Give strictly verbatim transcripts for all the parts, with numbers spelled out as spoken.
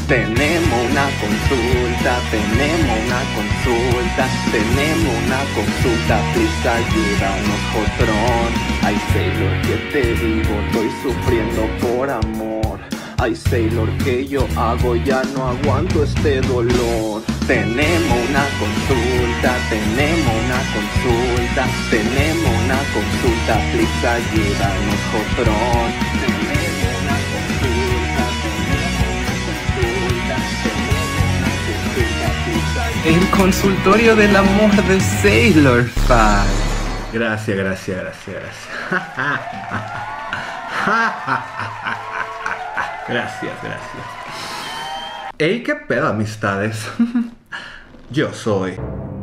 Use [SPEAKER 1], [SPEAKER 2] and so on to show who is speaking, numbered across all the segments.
[SPEAKER 1] Tenemos una consulta, tenemos una consulta, tenemos una consulta, please ayúdanos, patrón. Ay, Sailor, ¿qué te digo? Estoy sufriendo por amor. Ay, Sailor, ¿qué yo hago? Ya no aguanto este dolor. Tenemos una consulta, tenemos una consulta, tenemos una consulta, please ayúdanos, patrón. Tenemos una consulta, tenemos una consulta, tenemos una consulta, please ayúdanos.
[SPEAKER 2] El consultorio del amor de Sailor Five. Gracias, gracias, gracias, gracias. Gracias, gracias. Ey, qué pedo, amistades. Yo soy.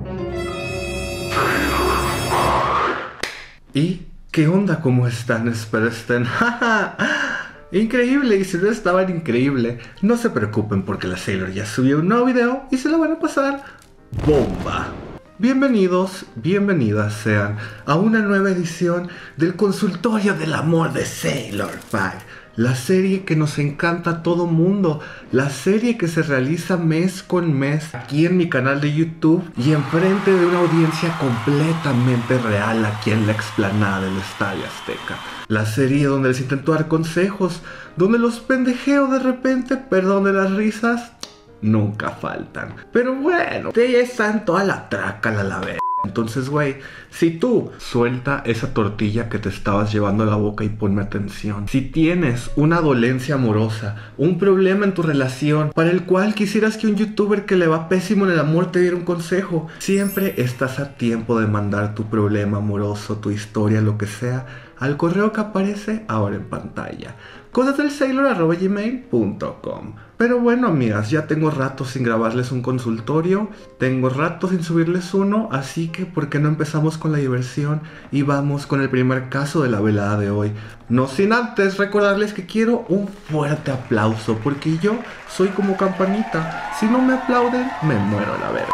[SPEAKER 2] ¿Y qué onda? ¿Cómo están? Espero estén. Increíble, y si no estaban increíble, no se preocupen porque la Sailor ya subió un nuevo video y se lo van a pasar bomba. Bienvenidos, bienvenidas sean a una nueva edición del consultorio del amor de Sailor Five. La serie que nos encanta a todo mundo, la serie que se realiza mes con mes aquí en mi canal de YouTube y enfrente de una audiencia completamente real aquí en la explanada del Estadio Azteca. La serie donde les intento dar consejos, donde los pendejeo de repente, pero donde las risas nunca faltan. Pero bueno, ya están toda la trácala la verga. Entonces, güey, si tú suelta esa tortilla que te estabas llevando a la boca y ponme atención. Si tienes una dolencia amorosa, un problema en tu relación para el cual quisieras que un youtuber que le va pésimo en el amor te diera un consejo, siempre estás a tiempo de mandar tu problema amoroso, tu historia, lo que sea, al correo que aparece ahora en pantalla. cosas del sailor arroba gmail punto com. Pero bueno, amigas, ya tengo rato sin grabarles un consultorio, tengo rato sin subirles uno, así que ¿por qué no empezamos con la diversión y vamos con el primer caso de la velada de hoy? No sin antes recordarles que quiero un fuerte aplauso, porque yo soy como campanita, si no me aplauden, me muero a la verga.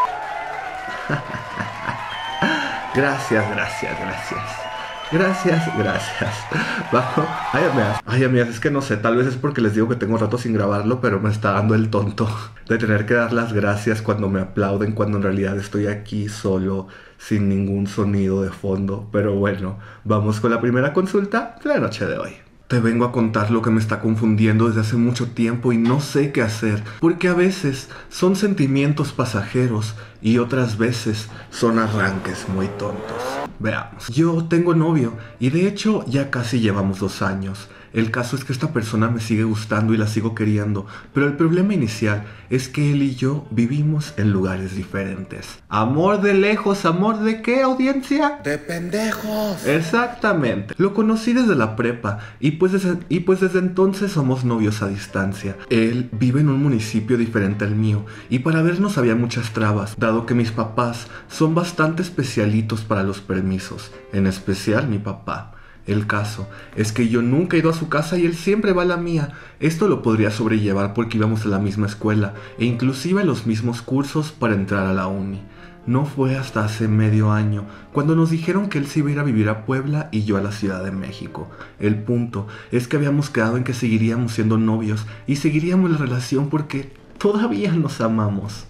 [SPEAKER 2] Gracias, gracias, gracias. Gracias, gracias. Vamos. Ay, amigas. Ay, amigas, es que no sé, tal vez es porque les digo que tengo rato sin grabarlo, pero me está dando el tonto de tener que dar las gracias cuando me aplauden, cuando en realidad estoy aquí solo, sin ningún sonido de fondo. Pero bueno, vamos con la primera consulta de la noche de hoy. Te vengo a contar lo que me está confundiendo desde hace mucho tiempo y no sé qué hacer, porque a veces son sentimientos pasajeros y otras veces son arranques muy tontos. Veamos. Yo tengo novio y de hecho ya casi llevamos dos años. El caso es que esta persona me sigue gustando y la sigo queriendo, pero el problema inicial es que él y yo vivimos en lugares diferentes. ¿Amor de lejos? ¿Amor de qué, audiencia?
[SPEAKER 1] ¡De pendejos!
[SPEAKER 2] Exactamente. Lo conocí desde la prepa y pues, desde, y pues desde entonces somos novios a distancia. Él vive en un municipio diferente al mío y para vernos había muchas trabas, dado que mis papás son bastante especialitos para los permisos, en especial mi papá. El caso es que yo nunca he ido a su casa y él siempre va a la mía. Esto lo podría sobrellevar porque íbamos a la misma escuela e inclusive a los mismos cursos para entrar a la uni. No fue hasta hace medio año cuando nos dijeron que él se iba a ir a vivir a Puebla y yo a la Ciudad de México. El punto es que habíamos quedado en que seguiríamos siendo novios y seguiríamos la relación porque todavía nos amamos.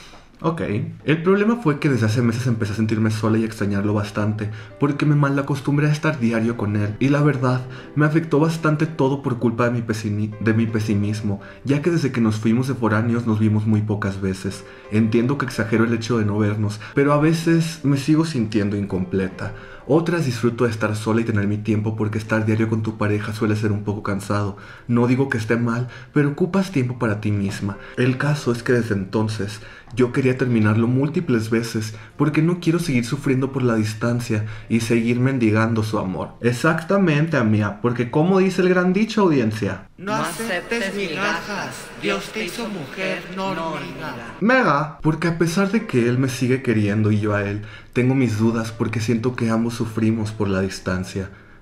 [SPEAKER 2] Ok, el problema fue que desde hace meses empecé a sentirme sola y a extrañarlo bastante, porque me mal acostumbré a estar diario con él, y la verdad, me afectó bastante todo por culpa de mi, pesimi- de mi pesimismo, ya que desde que nos fuimos de foráneos nos vimos muy pocas veces. Entiendo que exagero el hecho de no vernos, pero a veces me sigo sintiendo incompleta. Otras disfruto de estar sola y tener mi tiempo porque estar diario con tu pareja suele ser un poco cansado. No digo que esté mal, pero ocupas tiempo para ti misma. El caso es que desde entonces yo quería terminarlo múltiples veces porque no quiero seguir sufriendo por la distancia y seguir mendigando su amor. Exactamente, amiga, porque como dice el gran dicho, audiencia,
[SPEAKER 3] no aceptes migajas, Dios te hizo mujer, no hormiga.
[SPEAKER 2] Mega, porque a pesar de que él me sigue queriendo y yo a él, tengo mis dudas porque siento que ambos sufrimos por la distancia.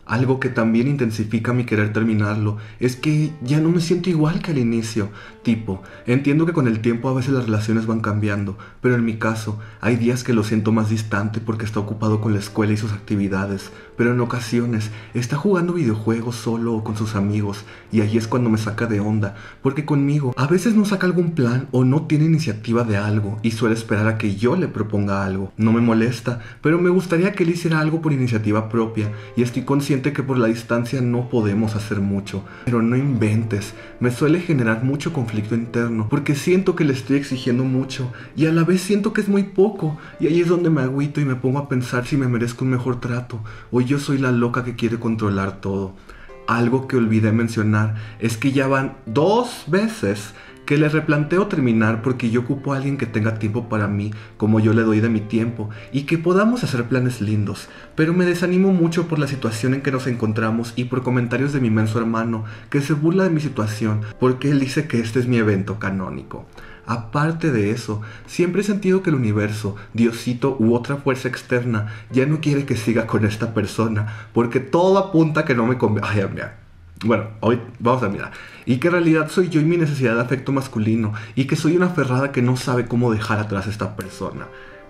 [SPEAKER 2] Algo que también intensifica mi querer terminarlo es que ya no me siento igual que al inicio. Tipo, entiendo que con el tiempo a veces las relaciones van cambiando, pero en mi caso hay días que lo siento más distante porque está ocupado con la escuela y sus actividades, pero en ocasiones está jugando videojuegos solo o con sus amigos y ahí es cuando me saca de onda, porque conmigo a veces no saca algún plan o no tiene iniciativa de algo y suele esperar a que yo le proponga algo. No me molesta, pero me gustaría que él hiciera algo por iniciativa propia y estoy consciente que por la distancia no podemos hacer mucho, pero no inventes, me suele generar mucho conflicto interno porque siento que le estoy exigiendo mucho y a la vez siento que es muy poco y ahí es donde me agüito y me pongo a pensar si me merezco un mejor trato o yo soy la loca que quiere controlar todo. Algo que olvidé mencionar es que ya van dos veces que le replanteo terminar porque yo ocupo a alguien que tenga tiempo para mí como yo le doy de mi tiempo y que podamos hacer planes lindos, pero me desanimo mucho por la situación en que nos encontramos y por comentarios de mi inmenso hermano que se burla de mi situación porque él dice que este es mi evento canónico. Aparte de eso, siempre he sentido que el universo, Diosito u otra fuerza externa ya no quiere que siga con esta persona porque todo apunta a que no me conviene. Ay, mira. Bueno, hoy vamos a mirar. Y que en realidad soy yo y mi necesidad de afecto masculino. Y que soy una aferrada que no sabe cómo dejar atrás a esta persona.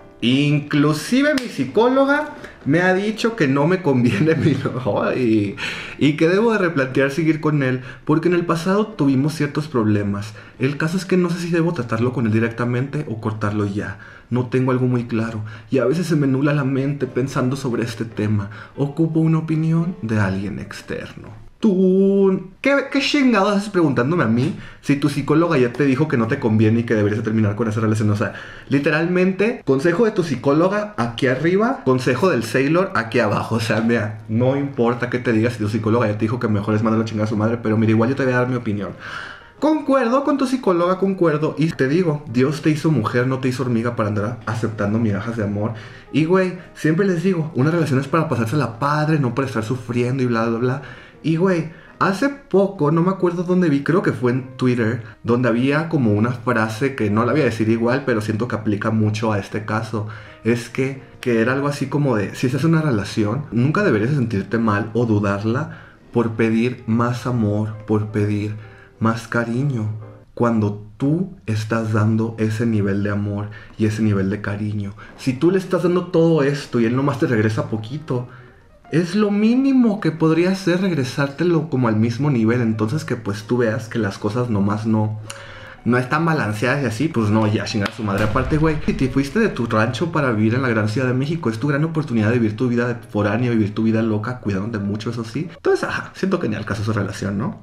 [SPEAKER 2] Inclusive mi psicóloga me ha dicho que no me conviene mi y, y que debo de replantear seguir con él porque en el pasado tuvimos ciertos problemas. El caso es que no sé si debo tratarlo con él directamente o cortarlo ya. No tengo algo muy claro y a veces se me nubla la mente pensando sobre este tema. Ocupo una opinión de alguien externo. Tú... ¿Qué, qué chingados haces preguntándome a mí si tu psicóloga ya te dijo que no te conviene y que deberías terminar con esa relación? O sea, literalmente, consejo de tu psicóloga aquí arriba, consejo del Sailor aquí abajo. O sea, mira, no importa qué te digas si tu psicóloga ya te dijo que mejor es mandarlo a chingar a su madre, pero mira, igual yo te voy a dar mi opinión. Concuerdo con tu psicóloga, concuerdo. Y te digo, Dios te hizo mujer, no te hizo hormiga para andar aceptando migajas de amor. Y güey, siempre les digo, una relación es para pasársela padre, no para estar sufriendo y bla, bla, bla. Y güey, hace poco, no me acuerdo dónde vi, creo que fue en Twitter, donde había como una frase que no la voy a decir igual, pero siento que aplica mucho a este caso. Es que, que era algo así como de, si estás en una relación, nunca deberías sentirte mal o dudarla por pedir más amor, por pedir más cariño, cuando tú estás dando ese nivel de amor y ese nivel de cariño. Si tú le estás dando todo esto y él nomás te regresa poquito, es lo mínimo que podría hacer regresártelo como al mismo nivel. Entonces que pues tú veas que las cosas nomás no, no están balanceadas y así, pues no, ya chingar a su madre. Aparte, güey, si te fuiste de tu rancho para vivir en la gran Ciudad de México, es tu gran oportunidad de vivir tu vida de foráneo, vivir tu vida loca, cuidándote mucho, eso sí. Entonces, ajá, siento que ni al caso su relación, ¿no?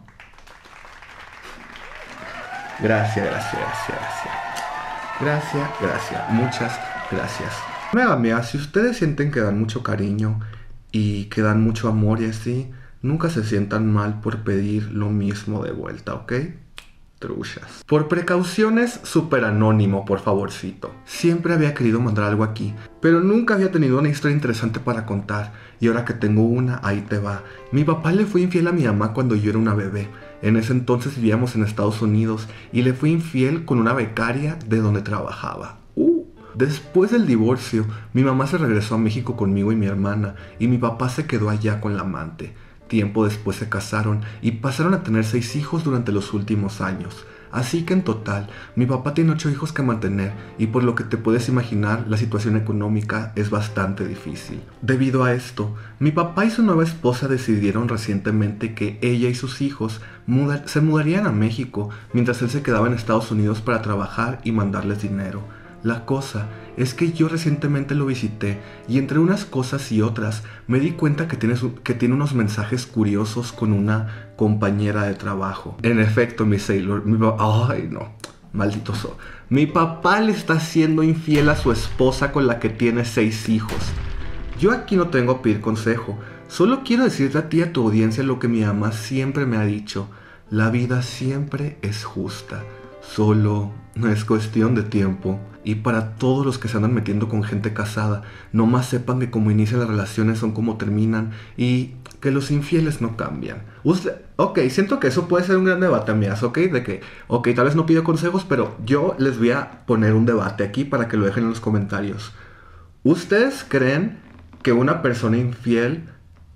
[SPEAKER 2] Gracias, gracias, gracias, gracias. Gracias, gracias, muchas gracias. Mega amiga, si ustedes sienten que dan mucho cariño y que dan mucho amor y así, nunca se sientan mal por pedir lo mismo de vuelta, ¿ok? Truchas. Por precauciones, súper anónimo, por favorcito. Siempre había querido mandar algo aquí, pero nunca había tenido una historia interesante para contar. Y ahora que tengo una, ahí te va. Mi papá le fue infiel a mi mamá cuando yo era una bebé. En ese entonces vivíamos en Estados Unidos y le fui infiel con una becaria de donde trabajaba. Uh. Después del divorcio, mi mamá se regresó a México conmigo y mi hermana, y mi papá se quedó allá con la amante. Tiempo después se casaron y pasaron a tener seis hijos durante los últimos años. Así que en total, mi papá tiene ocho hijos que mantener y por lo que te puedes imaginar, la situación económica es bastante difícil. Debido a esto, mi papá y su nueva esposa decidieron recientemente que ella y sus hijos muda- se mudarían a México mientras él se quedaba en Estados Unidos para trabajar y mandarles dinero. La cosa es que yo recientemente lo visité y entre unas cosas y otras me di cuenta que tiene, su, que tiene unos mensajes curiosos con una compañera de trabajo. En efecto, mi Sailor, mi papá, ay no, maldito so. Mi papá le está siendo infiel a su esposa con la que tiene seis hijos. Yo aquí no tengo a pedir consejo, solo quiero decirte a ti y a tu audiencia lo que mi mamá siempre me ha dicho. La vida siempre es justa, solo no es cuestión de tiempo. Y para todos los que se andan metiendo con gente casada, nomás sepan que como inician las relaciones son como terminan y que los infieles no cambian. Usted, ok, siento que eso puede ser un gran debate, amigas, ok, de que, ok, tal vez no pido consejos, pero yo les voy a poner un debate aquí para que lo dejen en los comentarios. ¿Ustedes creen que una persona infiel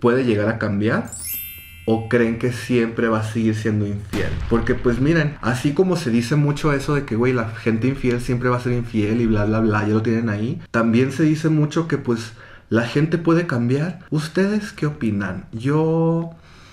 [SPEAKER 2] puede llegar a cambiar? ¿O creen que siempre va a seguir siendo infiel? Porque pues miren, así como se dice mucho eso de que güey, la gente infiel siempre va a ser infiel y bla bla bla, ya lo tienen ahí. También se dice mucho que pues la gente puede cambiar. ¿Ustedes qué opinan? Yo...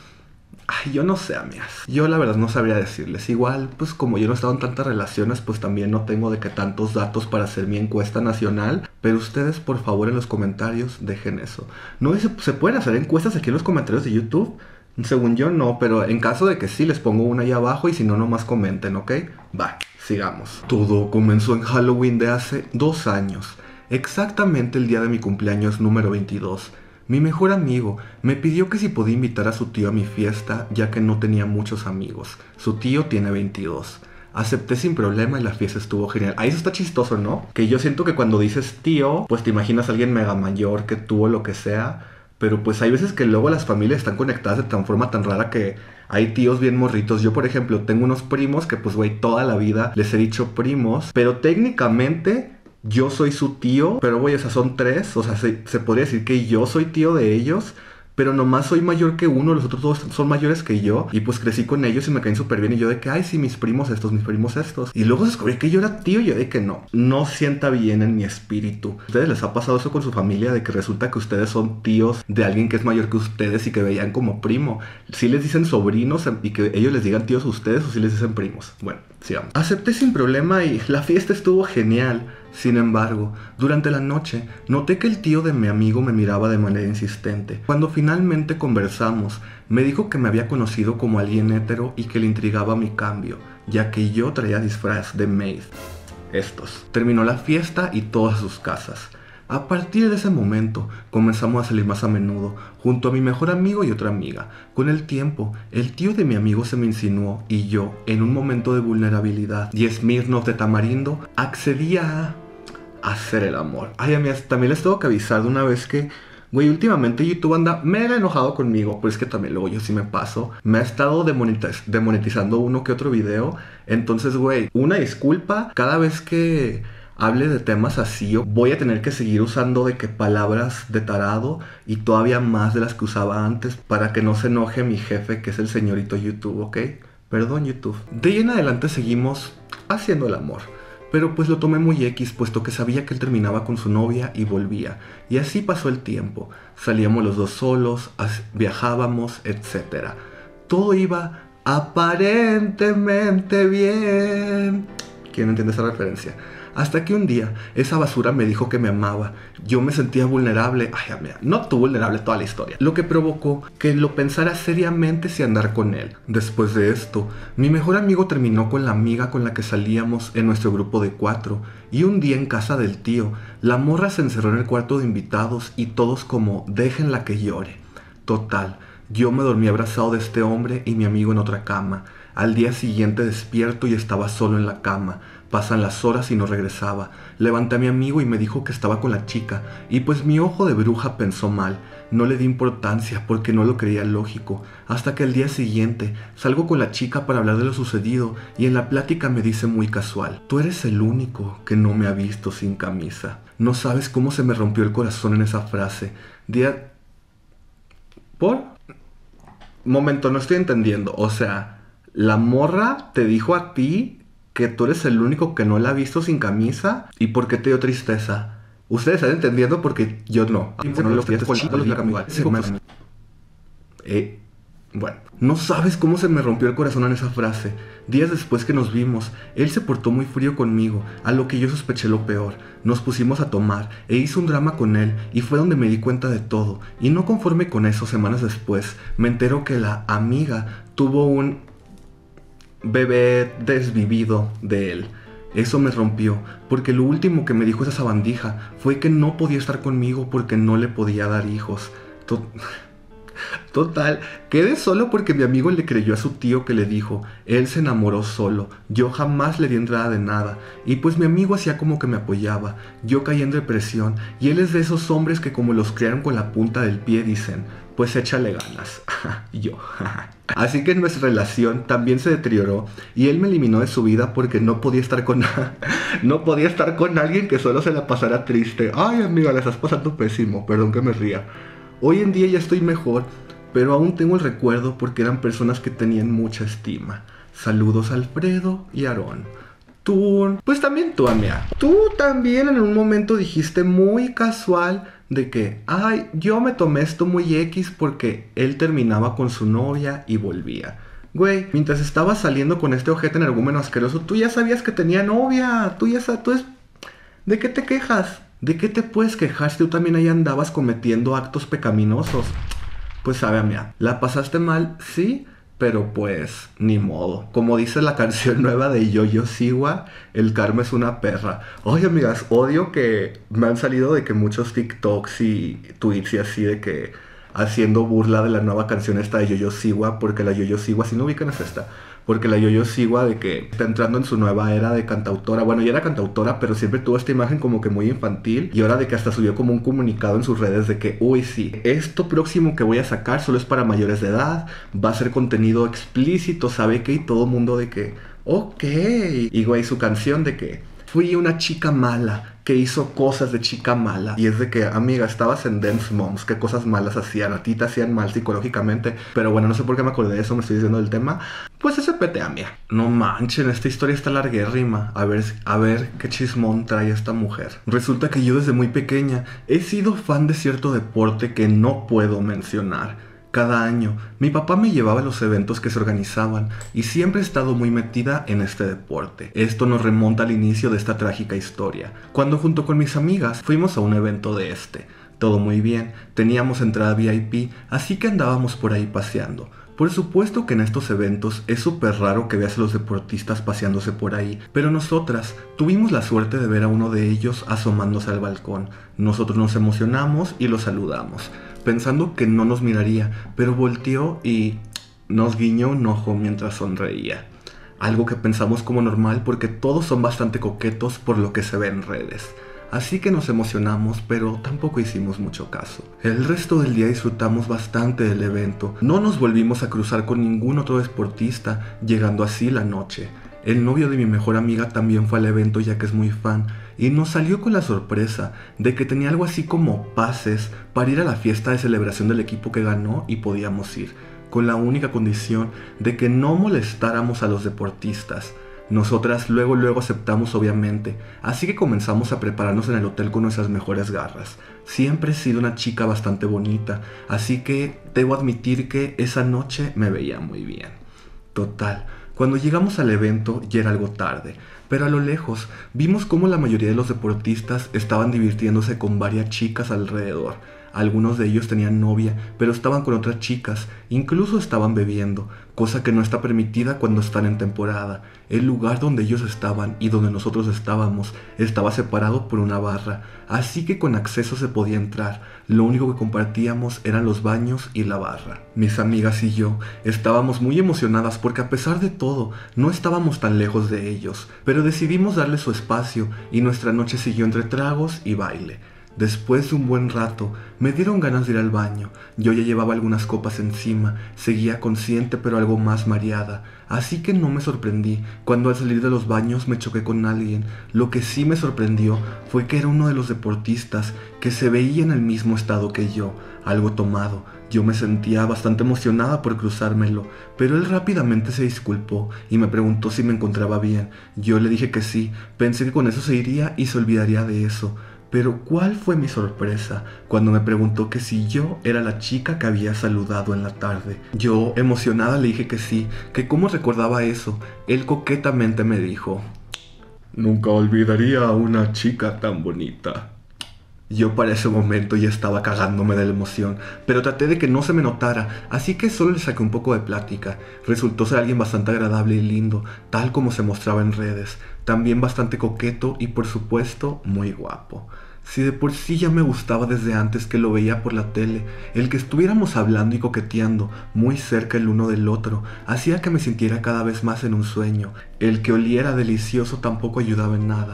[SPEAKER 2] Ay, yo no sé, amigas. Yo la verdad no sabría decirles. Igual, pues como yo no he estado en tantas relaciones, pues también no tengo de que tantos datos para hacer mi encuesta nacional. Pero ustedes, por favor, en los comentarios dejen eso. No se, se pueden hacer encuestas aquí en los comentarios de YouTube. Según yo no, pero en caso de que sí, les pongo una ahí abajo y si no, nomás comenten, ¿ok? Va, sigamos. Todo comenzó en Halloween de hace dos años, exactamente el día de mi cumpleaños número veintidós. Mi mejor amigo me pidió que si podía invitar a su tío a mi fiesta, ya que no tenía muchos amigos. Su tío tiene veintidós. Acepté sin problema y la fiesta estuvo genial. Ahí eso está chistoso, ¿no? Que yo siento que cuando dices tío, pues te imaginas a alguien mega mayor que tuvo lo que sea. Pero pues hay veces que luego las familias están conectadas de tan forma tan rara que hay tíos bien morritos. Yo, por ejemplo, tengo unos primos que pues güey, toda la vida les he dicho primos. Pero técnicamente yo soy su tío. Pero güey, o sea, son tres. O sea, se, se podría decir que yo soy tío de ellos. Pero nomás soy mayor que uno, los otros dos son mayores que yo. Y pues crecí con ellos y me caen súper bien. Y yo de que, ay, sí, mis primos estos, mis primos estos. Y luego descubrí que yo era tío y yo de que no. No sienta bien en mi espíritu. ¿A ustedes les ha pasado eso con su familia? De que resulta que ustedes son tíos de alguien que es mayor que ustedes y que veían como primo. ¿Sí les dicen sobrinos y que ellos les digan tíos a ustedes o sí les dicen primos? Bueno, sigamos. Acepté sin problema y la fiesta estuvo genial. Sin embargo, durante la noche, noté que el tío de mi amigo me miraba de manera insistente. Cuando finalmente conversamos, me dijo que me había conocido como alguien hétero y que le intrigaba mi cambio, ya que yo traía disfraz de maid. Estos. Terminó la fiesta y todas sus casas. A partir de ese momento, comenzamos a salir más a menudo, junto a mi mejor amigo y otra amiga. Con el tiempo, el tío de mi amigo se me insinuó y yo, en un momento de vulnerabilidad y Smirnoff de tamarindo, accedía a hacer el amor. Ay, amigas, también les tengo que avisar de una vez que, güey, últimamente YouTube anda mega enojado conmigo, pero es que también luego yo sí me paso. Me ha estado demonetiz- demonetizando uno que otro video. Entonces, güey, una disculpa cada vez que hable de temas así, yo voy a tener que seguir usando de que palabras de tarado y todavía más de las que usaba antes para que no se enoje mi jefe, que es el señorito YouTube, ¿ok? Perdón, YouTube. De ahí en adelante seguimos haciendo el amor. Pero pues lo tomé muy X, puesto que sabía que él terminaba con su novia y volvía. Y así pasó el tiempo. Salíamos los dos solos, viajábamos, etcétera. Todo iba aparentemente bien. ¿Quién entiende esa referencia? Hasta que un día, esa basura me dijo que me amaba. Yo me sentía vulnerable. Ay, amiga, no tú vulnerable toda la historia. Lo que provocó que lo pensara seriamente si andar con él. Después de esto, mi mejor amigo terminó con la amiga con la que salíamos en nuestro grupo de cuatro. Y un día en casa del tío, la morra se encerró en el cuarto de invitados y todos como, déjenla que llore. Total, yo me dormí abrazado de este hombre y mi amigo en otra cama. Al día siguiente despierto y estaba solo en la cama. Pasan las horas y no regresaba. Levanté a mi amigo y me dijo que estaba con la chica. Y pues mi ojo de bruja pensó mal. No le di importancia porque no lo creía lógico. Hasta que al día siguiente salgo con la chica para hablar de lo sucedido. Y en la plática me dice muy casual: tú eres el único que no me ha visto sin camisa. No sabes cómo se me rompió el corazón en esa frase. Día... ¿Por? Momento, no estoy entendiendo. O sea, la morra te dijo a ti que tú eres el único que no la ha visto sin camisa. ¿Y por qué te dio tristeza? Ustedes están entendiendo porque yo no. Eh, bueno, no sabes cómo se me rompió el corazón en esa frase. Días después que nos vimos, él se portó muy frío conmigo, a lo que yo sospeché lo peor. Nos pusimos a tomar e hice un drama con él y fue donde me di cuenta de todo. Y no conforme con eso, semanas después, me entero que la amiga tuvo un bebé desvivido de él. Eso me rompió, porque lo último que me dijo esa sabandija fue que no podía estar conmigo porque no le podía dar hijos. Tot- Total, quedé solo porque mi amigo le creyó a su tío que le dijo. Él se enamoró solo, yo jamás le di entrada de nada. Y pues mi amigo hacía como que me apoyaba. Yo caí en depresión y él es de esos hombres que como los criaron con la punta del pie dicen, pues échale ganas. Y yo. Así que nuestra relación también se deterioró y él me eliminó de su vida porque no podía estar con no podía estar con alguien que solo se la pasara triste. Ay, amiga, la estás pasando pésimo, perdón que me ría. Hoy en día ya estoy mejor, pero aún tengo el recuerdo porque eran personas que tenían mucha estima. Saludos a Alfredo y Aarón. Tú, pues también tú, amiga. Tú también en un momento dijiste muy casual de que, ay, yo me tomé esto muy X porque él terminaba con su novia y volvía. Güey, mientras estabas saliendo con este ojete energúmeno asqueroso, tú ya sabías que tenía novia. Tú ya sabes, tú es... ¿De qué te quejas? ¿De qué te puedes quejar si tú también ahí andabas cometiendo actos pecaminosos? Pues sabe, amiga, la pasaste mal, sí, pero pues ni modo. Como dice la canción nueva de Yo-Yo Siwa, el karma es una perra. Oye, amigas, odio que me han salido de que muchos TikToks y tweets y así de que haciendo burla de la nueva canción esta de Yo-Yo Siwa, porque la Yo-Yo Siwa, si no ubican es esta, porque la Yo-Yo Siwa de que está entrando en su nueva era de cantautora. Bueno, ya era cantautora, pero siempre tuvo esta imagen como que muy infantil. Y ahora de que hasta subió como un comunicado en sus redes de que, uy, sí, esto próximo que voy a sacar solo es para mayores de edad. Va a ser contenido explícito, ¿sabe qué? Y todo el mundo de que, ok. Y güey, su canción de que, fui una chica mala que hizo cosas de chica mala. Y es de que, amiga, estabas en Dance Moms, qué cosas malas hacían, a ti te hacían mal psicológicamente. Pero bueno, no sé por qué me acordé de eso, me estoy diciendo del tema. Pues ese pete, amiga. No manchen, esta historia está larguérrima. A ver, a ver qué chismón trae esta mujer. Resulta que yo desde muy pequeña he sido fan de cierto deporte que no puedo mencionar. Cada año, mi papá me llevaba a los eventos que se organizaban y siempre he estado muy metida en este deporte. Esto nos remonta al inicio de esta trágica historia, cuando junto con mis amigas fuimos a un evento de este. Todo muy bien, teníamos entrada V I P, así que andábamos por ahí paseando. Por supuesto que en estos eventos es súper raro que veas a los deportistas paseándose por ahí, pero nosotras tuvimos la suerte de ver a uno de ellos asomándose al balcón. Nosotros nos emocionamos y lo saludamos, pensando que no nos miraría, pero volteó y nos guiñó un ojo mientras sonreía. Algo que pensamos como normal porque todos son bastante coquetos por lo que se ve en redes. Así que nos emocionamos, pero tampoco hicimos mucho caso. El resto del día disfrutamos bastante del evento. No nos volvimos a cruzar con ningún otro deportista, llegando así la noche. El novio de mi mejor amiga también fue al evento ya que es muy fan, y nos salió con la sorpresa de que tenía algo así como pases para ir a la fiesta de celebración del equipo que ganó y podíamos ir, con la única condición de que no molestáramos a los deportistas. Nosotras luego luego aceptamos obviamente, así que comenzamos a prepararnos en el hotel con nuestras mejores garras. Siempre he sido una chica bastante bonita, así que debo admitir que esa noche me veía muy bien. Total, cuando llegamos al evento ya era algo tarde, pero a lo lejos vimos cómo la mayoría de los deportistas estaban divirtiéndose con varias chicas alrededor. Algunos de ellos tenían novia, pero estaban con otras chicas, incluso estaban bebiendo, cosa que no está permitida cuando están en temporada. El lugar donde ellos estaban y donde nosotros estábamos estaba separado por una barra, así que con acceso se podía entrar. Lo único que compartíamos eran los baños y la barra. Mis amigas y yo estábamos muy emocionadas porque a pesar de todo, no estábamos tan lejos de ellos, pero decidimos darle su espacio y nuestra noche siguió entre tragos y baile. Después de un buen rato, me dieron ganas de ir al baño. Yo ya llevaba algunas copas encima, seguía consciente pero algo más mareada, así que no me sorprendí cuando al salir de los baños me choqué con alguien. Lo que sí me sorprendió fue que era uno de los deportistas que se veía en el mismo estado que yo, algo tomado. Yo me sentía bastante emocionada por cruzármelo, pero él rápidamente se disculpó y me preguntó si me encontraba bien. Yo le dije que sí, pensé que con eso se iría y se olvidaría de eso. Pero ¿cuál fue mi sorpresa cuando me preguntó que si yo era la chica que había saludado en la tarde? Yo, emocionada, le dije que sí, que cómo recordaba eso. Él coquetamente me dijo, nunca olvidaría a una chica tan bonita. Yo para ese momento ya estaba cagándome de la emoción, pero traté de que no se me notara, así que solo le saqué un poco de plática. Resultó ser alguien bastante agradable y lindo, tal como se mostraba en redes. También bastante coqueto y por supuesto muy guapo. Si de por sí ya me gustaba desde antes que lo veía por la tele, el que estuviéramos hablando y coqueteando muy cerca el uno del otro hacía que me sintiera cada vez más en un sueño. El que oliera delicioso tampoco ayudaba en nada.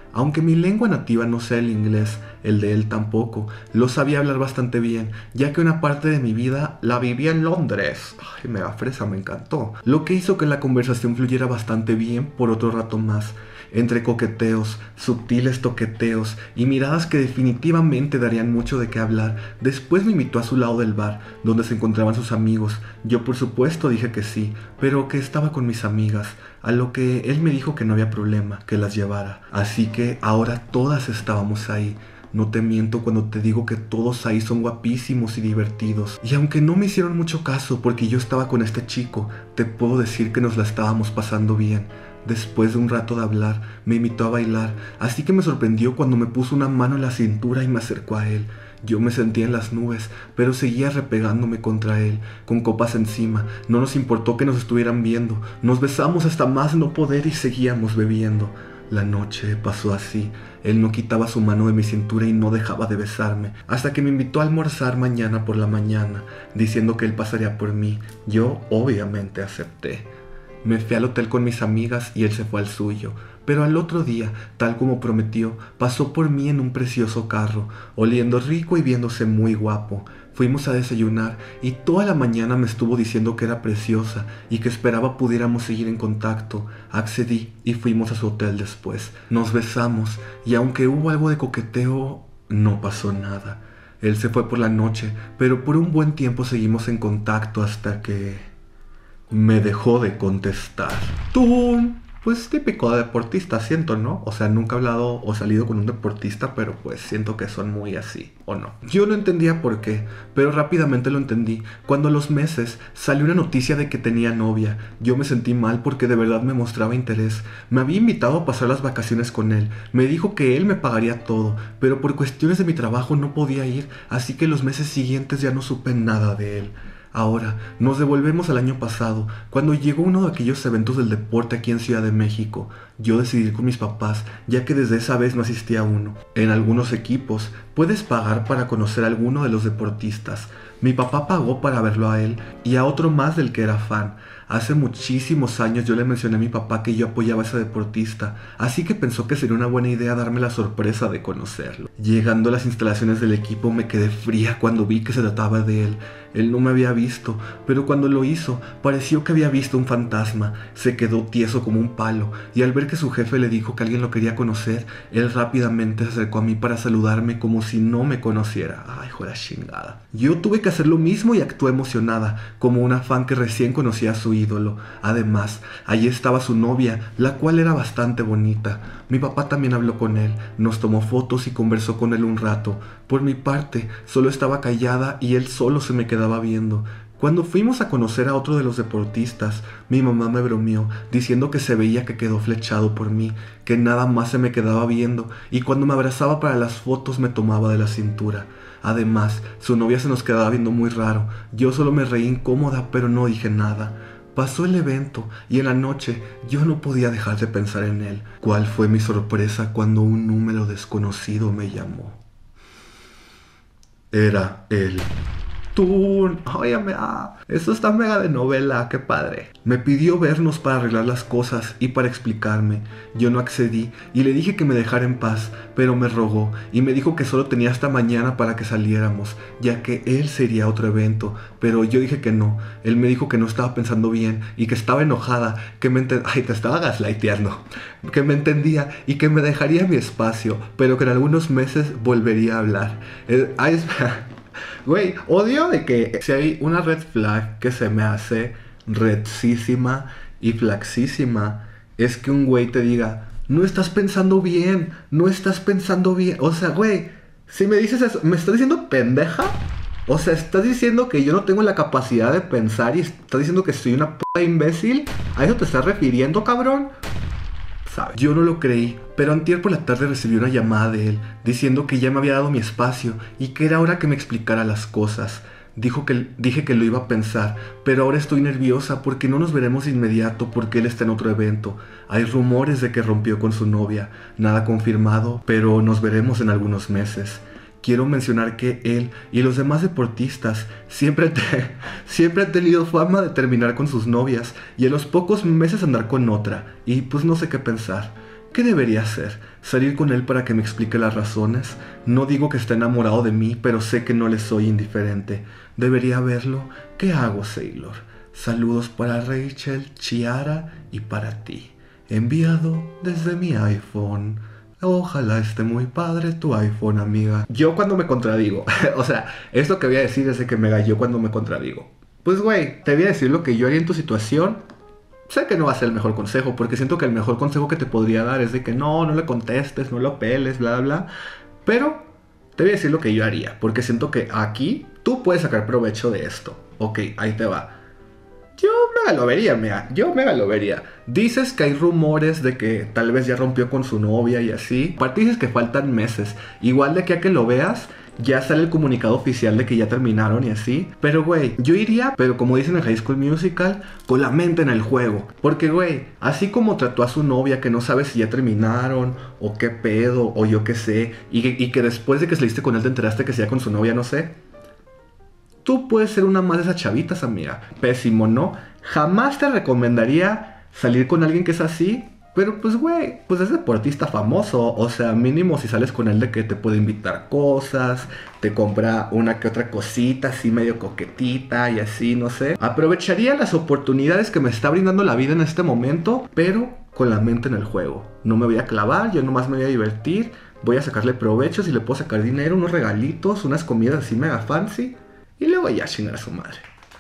[SPEAKER 2] Aunque mi lengua nativa no sea el inglés, el de él tampoco, lo sabía hablar bastante bien, ya que una parte de mi vida la viví en Londres. Ay, mega fresa, me encantó. Lo que hizo que la conversación fluyera bastante bien por otro rato más, entre coqueteos, sutiles toqueteos y miradas que definitivamente darían mucho de qué hablar. Después me invitó a su lado del bar, donde se encontraban sus amigos. Yo por supuesto dije que sí, pero que estaba con mis amigas, a lo que él me dijo que no había problema, que las llevara. Así que ahora todas estábamos ahí. No te miento cuando te digo que todos ahí son guapísimos y divertidos. Y aunque no me hicieron mucho caso porque yo estaba con este chico, te puedo decir que nos la estábamos pasando bien. Después de un rato de hablar, me invitó a bailar, así que me sorprendió cuando me puso una mano en la cintura y me acercó a él. Yo me sentía en las nubes, pero seguía repegándome contra él, con copas encima. No nos importó que nos estuvieran viendo. Nos besamos hasta más no poder y seguíamos bebiendo. La noche pasó así. Él no quitaba su mano de mi cintura y no dejaba de besarme, hasta que me invitó a almorzar mañana por la mañana, diciendo que él pasaría por mí. Yo obviamente acepté. Me fui al hotel con mis amigas y él se fue al suyo. Pero al otro día, tal como prometió, pasó por mí en un precioso carro, oliendo rico y viéndose muy guapo. Fuimos a desayunar y toda la mañana me estuvo diciendo que era preciosa y que esperaba pudiéramos seguir en contacto. Accedí y fuimos a su hotel después. Nos besamos y aunque hubo algo de coqueteo, no pasó nada. Él se fue por la noche, pero por un buen tiempo seguimos en contacto hasta que me dejó de contestar. Tú, pues típico de deportista, siento, ¿no? O sea, nunca he hablado o salido con un deportista, pero pues siento que son muy así, ¿o no? Yo no entendía por qué, pero rápidamente lo entendí. Cuando a los meses salió una noticia de que tenía novia, yo me sentí mal porque de verdad me mostraba interés. Me había invitado a pasar las vacaciones con él. Me dijo que él me pagaría todo, pero por cuestiones de mi trabajo no podía ir, así que los meses siguientes ya no supe nada de él. Ahora, nos devolvemos al año pasado, cuando llegó uno de aquellos eventos del deporte aquí en Ciudad de México. Yo decidí ir con mis papás, ya que desde esa vez no asistía a uno. En algunos equipos, puedes pagar para conocer a alguno de los deportistas. Mi papá pagó para verlo a él y a otro más del que era fan. Hace muchísimos años yo le mencioné a mi papá que yo apoyaba a ese deportista, así que pensó que sería una buena idea darme la sorpresa de conocerlo. Llegando a las instalaciones del equipo me quedé fría cuando vi que se trataba de él. Él no me había visto, pero cuando lo hizo, pareció que había visto un fantasma. Se quedó tieso como un palo, y al ver que su jefe le dijo que alguien lo quería conocer, él rápidamente se acercó a mí para saludarme como si no me conociera. Ay, hijo de la chingada. Yo tuve que hacer lo mismo y actué emocionada, como una fan que recién conocía a su ídolo. Además, allí estaba su novia, la cual era bastante bonita. Mi papá también habló con él, nos tomó fotos y conversó con él un rato. Por mi parte, solo estaba callada y él solo se me quedaba viendo. Cuando fuimos a conocer a otro de los deportistas, mi mamá me bromeó, diciendo que se veía que quedó flechado por mí, que nada más se me quedaba viendo, y cuando me abrazaba para las fotos me tomaba de la cintura. Además, su novia se nos quedaba viendo muy raro. Yo solo me reí incómoda, pero no dije nada. Pasó el evento y en la noche yo no podía dejar de pensar en él. ¿Cuál fue mi sorpresa cuando un número desconocido me llamó? Era él. Tú, óyame, ah, eso está mega de novela, qué padre. Me pidió vernos para arreglar las cosas y para explicarme. Yo no accedí y le dije que me dejara en paz, pero me rogó y me dijo que solo tenía hasta mañana para que saliéramos, ya que él sería otro evento, pero yo dije que no. Él me dijo que no estaba pensando bien y que estaba enojada, que me ent- Ay, te estaba gaslighteando, que me entendía y que me dejaría mi espacio, pero que en algunos meses volvería a hablar. Eh, ay, espera. Güey, odio de que si hay una red flag que se me hace redsísima y flaxísima, es que un güey te diga, no estás pensando bien, no estás pensando bien. O sea, güey, si me dices eso, ¿me estás diciendo pendeja? O sea, ¿estás diciendo que yo no tengo la capacidad de pensar y estás diciendo que soy una p*** imbécil? ¿A eso te estás refiriendo, cabrón? ¿Sabes? Yo no lo creí, pero antier por la tarde recibí una llamada de él, diciendo que ya me había dado mi espacio y que era hora que me explicara las cosas. Dijo que, dije que lo iba a pensar, pero ahora estoy nerviosa porque no nos veremos de inmediato porque él está en otro evento. Hay rumores de que rompió con su novia, nada confirmado, pero nos veremos en algunos meses. Quiero mencionar que él y los demás deportistas siempre, te, siempre han tenido fama de terminar con sus novias y en los pocos meses andar con otra, y pues no sé qué pensar. ¿Qué debería hacer? ¿Salir con él para que me explique las razones? No digo que esté enamorado de mí, pero sé que no le soy indiferente. ¿Debería verlo? ¿Qué hago, Sailor? Saludos para Rachel, Chiara y para ti. Enviado desde mi iPhone. Ojalá esté muy padre tu iPhone, amiga. Yo cuando me contradigo, o sea, esto que voy a decir es de que me gallo cuando me contradigo. Pues güey, te voy a decir lo que yo haría en tu situación. Sé que no va a ser el mejor consejo, porque siento que el mejor consejo que te podría dar es de que no, no le contestes, no lo peles, bla, bla, bla. Pero te voy a decir lo que yo haría, porque siento que aquí tú puedes sacar provecho de esto. Ok, ahí te va. Yo mega lo vería, mira, yo mega lo vería. Dices que hay rumores de que tal vez ya rompió con su novia y así. Aparte dices que faltan meses. Igual de aquí a que lo veas, ya sale el comunicado oficial de que ya terminaron y así. Pero güey, yo iría, pero como dicen en High School Musical, con la mente en el juego. Porque güey, así como trató a su novia que no sabe si ya terminaron, o qué pedo, o yo qué sé, y que, y que después de que saliste con él te enteraste que se con su novia, no sé. Tú puedes ser una más de esas chavitas, amiga. Pésimo, ¿no? Jamás te recomendaría salir con alguien que es así. Pero pues güey, pues es deportista famoso. O sea, mínimo si sales con él de que te puede invitar cosas, te compra una que otra cosita así medio coquetita y así, no sé. Aprovecharía las oportunidades que me está brindando la vida en este momento, pero con la mente en el juego. No me voy a clavar, yo nomás me voy a divertir. Voy a sacarle provecho, si le puedo sacar dinero, unos regalitos, unas comidas así mega fancy. Y luego ya chingar a su madre.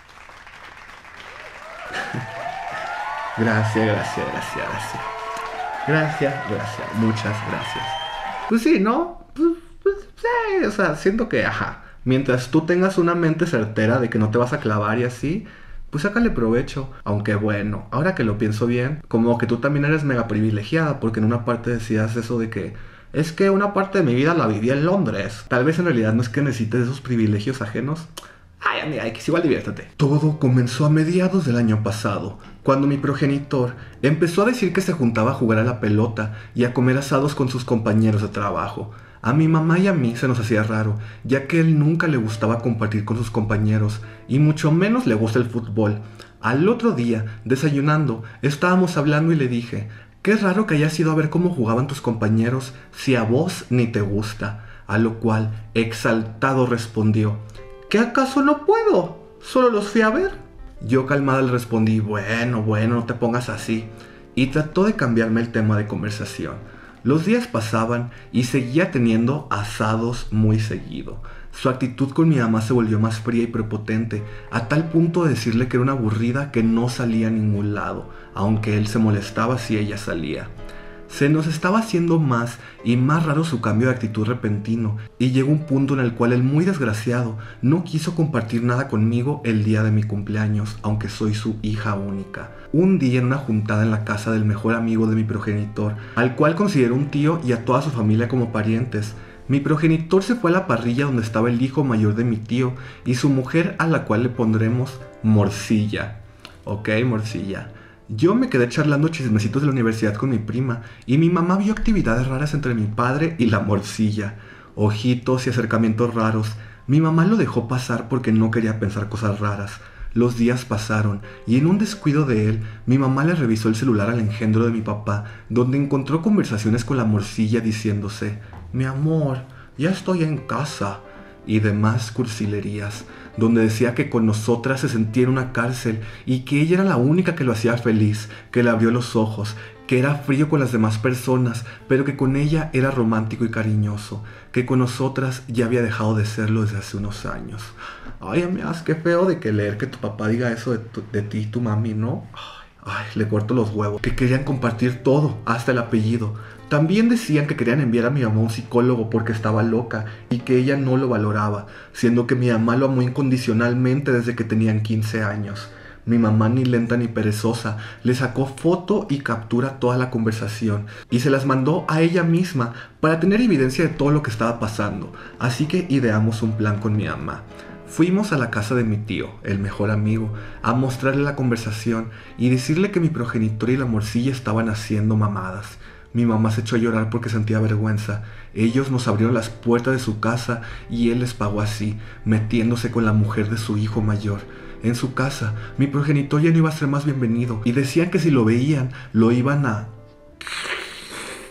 [SPEAKER 2] Gracias, gracias, gracias, gracias. Gracias, gracias, muchas gracias. Pues sí, ¿no? Pues, pues sí, o sea, siento que, ajá, mientras tú tengas una mente certera de que no te vas a clavar y así, pues sácale provecho. Aunque bueno, ahora que lo pienso bien, como que tú también eres mega privilegiada, porque en una parte decías eso de que es que una parte de mi vida la viví en Londres. Tal vez en realidad no es que necesites esos privilegios ajenos. Ay, amiga, X, igual diviértete. Todo comenzó a mediados del año pasado, cuando mi progenitor empezó a decir que se juntaba a jugar a la pelota y a comer asados con sus compañeros de trabajo. A mi mamá y a mí se nos hacía raro, ya que él nunca le gustaba compartir con sus compañeros, y mucho menos le gusta el fútbol. Al otro día, desayunando, estábamos hablando y le dije: qué raro que hayas ido a ver cómo jugaban tus compañeros si a vos ni te gusta. A lo cual, exaltado, respondió: ¿qué acaso no puedo? ¿Solo los fui a ver? Yo calmada le respondí: bueno, bueno, no te pongas así. Y trató de cambiarme el tema de conversación. Los días pasaban y seguía teniendo asados muy seguido. Su actitud con mi mamá se volvió más fría y prepotente, a tal punto de decirle que era una aburrida que no salía a ningún lado, aunque él se molestaba si ella salía. Se nos estaba haciendo más y más raro su cambio de actitud repentino, y llegó un punto en el cual el muy desgraciado no quiso compartir nada conmigo el día de mi cumpleaños, aunque soy su hija única. Un día en una juntada en la casa del mejor amigo de mi progenitor, al cual considero un tío, y a toda su familia como parientes, mi progenitor se fue a la parrilla donde estaba el hijo mayor de mi tío y su mujer, a la cual le pondremos Morcilla. Ok, Morcilla. Yo me quedé charlando chismecitos de la universidad con mi prima, y mi mamá vio actividades raras entre mi padre y la Morcilla. Ojitos y acercamientos raros. Mi mamá lo dejó pasar porque no quería pensar cosas raras. Los días pasaron, y en un descuido de él, mi mamá le revisó el celular al engendro de mi papá, donde encontró conversaciones con la Morcilla diciéndose: mi amor, ya estoy en casa, y demás cursilerías, donde decía que con nosotras se sentía en una cárcel y que ella era la única que lo hacía feliz, que le abrió los ojos, que era frío con las demás personas, pero que con ella era romántico y cariñoso, que con nosotras ya había dejado de serlo desde hace unos años. Ay, amigas, qué feo de que leer que tu papá diga eso de, tu, de ti y tu mami, ¿no? Ay, ay, le corto los huevos. Que querían compartir todo, hasta el apellido. También decían que querían enviar a mi mamá a un psicólogo porque estaba loca y que ella no lo valoraba, siendo que mi mamá lo amó incondicionalmente desde que tenían quince años. Mi mamá, ni lenta ni perezosa, le sacó foto y captura toda la conversación y se las mandó a ella misma para tener evidencia de todo lo que estaba pasando. Así que ideamos un plan con mi mamá. Fuimos a la casa de mi tío, el mejor amigo, a mostrarle la conversación y decirle que mi progenitor y la Morcilla estaban haciendo mamadas. Mi mamá se echó a llorar porque sentía vergüenza. Ellos nos abrieron las puertas de su casa y él les pagó así, metiéndose con la mujer de su hijo mayor. En su casa, mi progenitor ya no iba a ser más bienvenido y decían que si lo veían, lo iban a...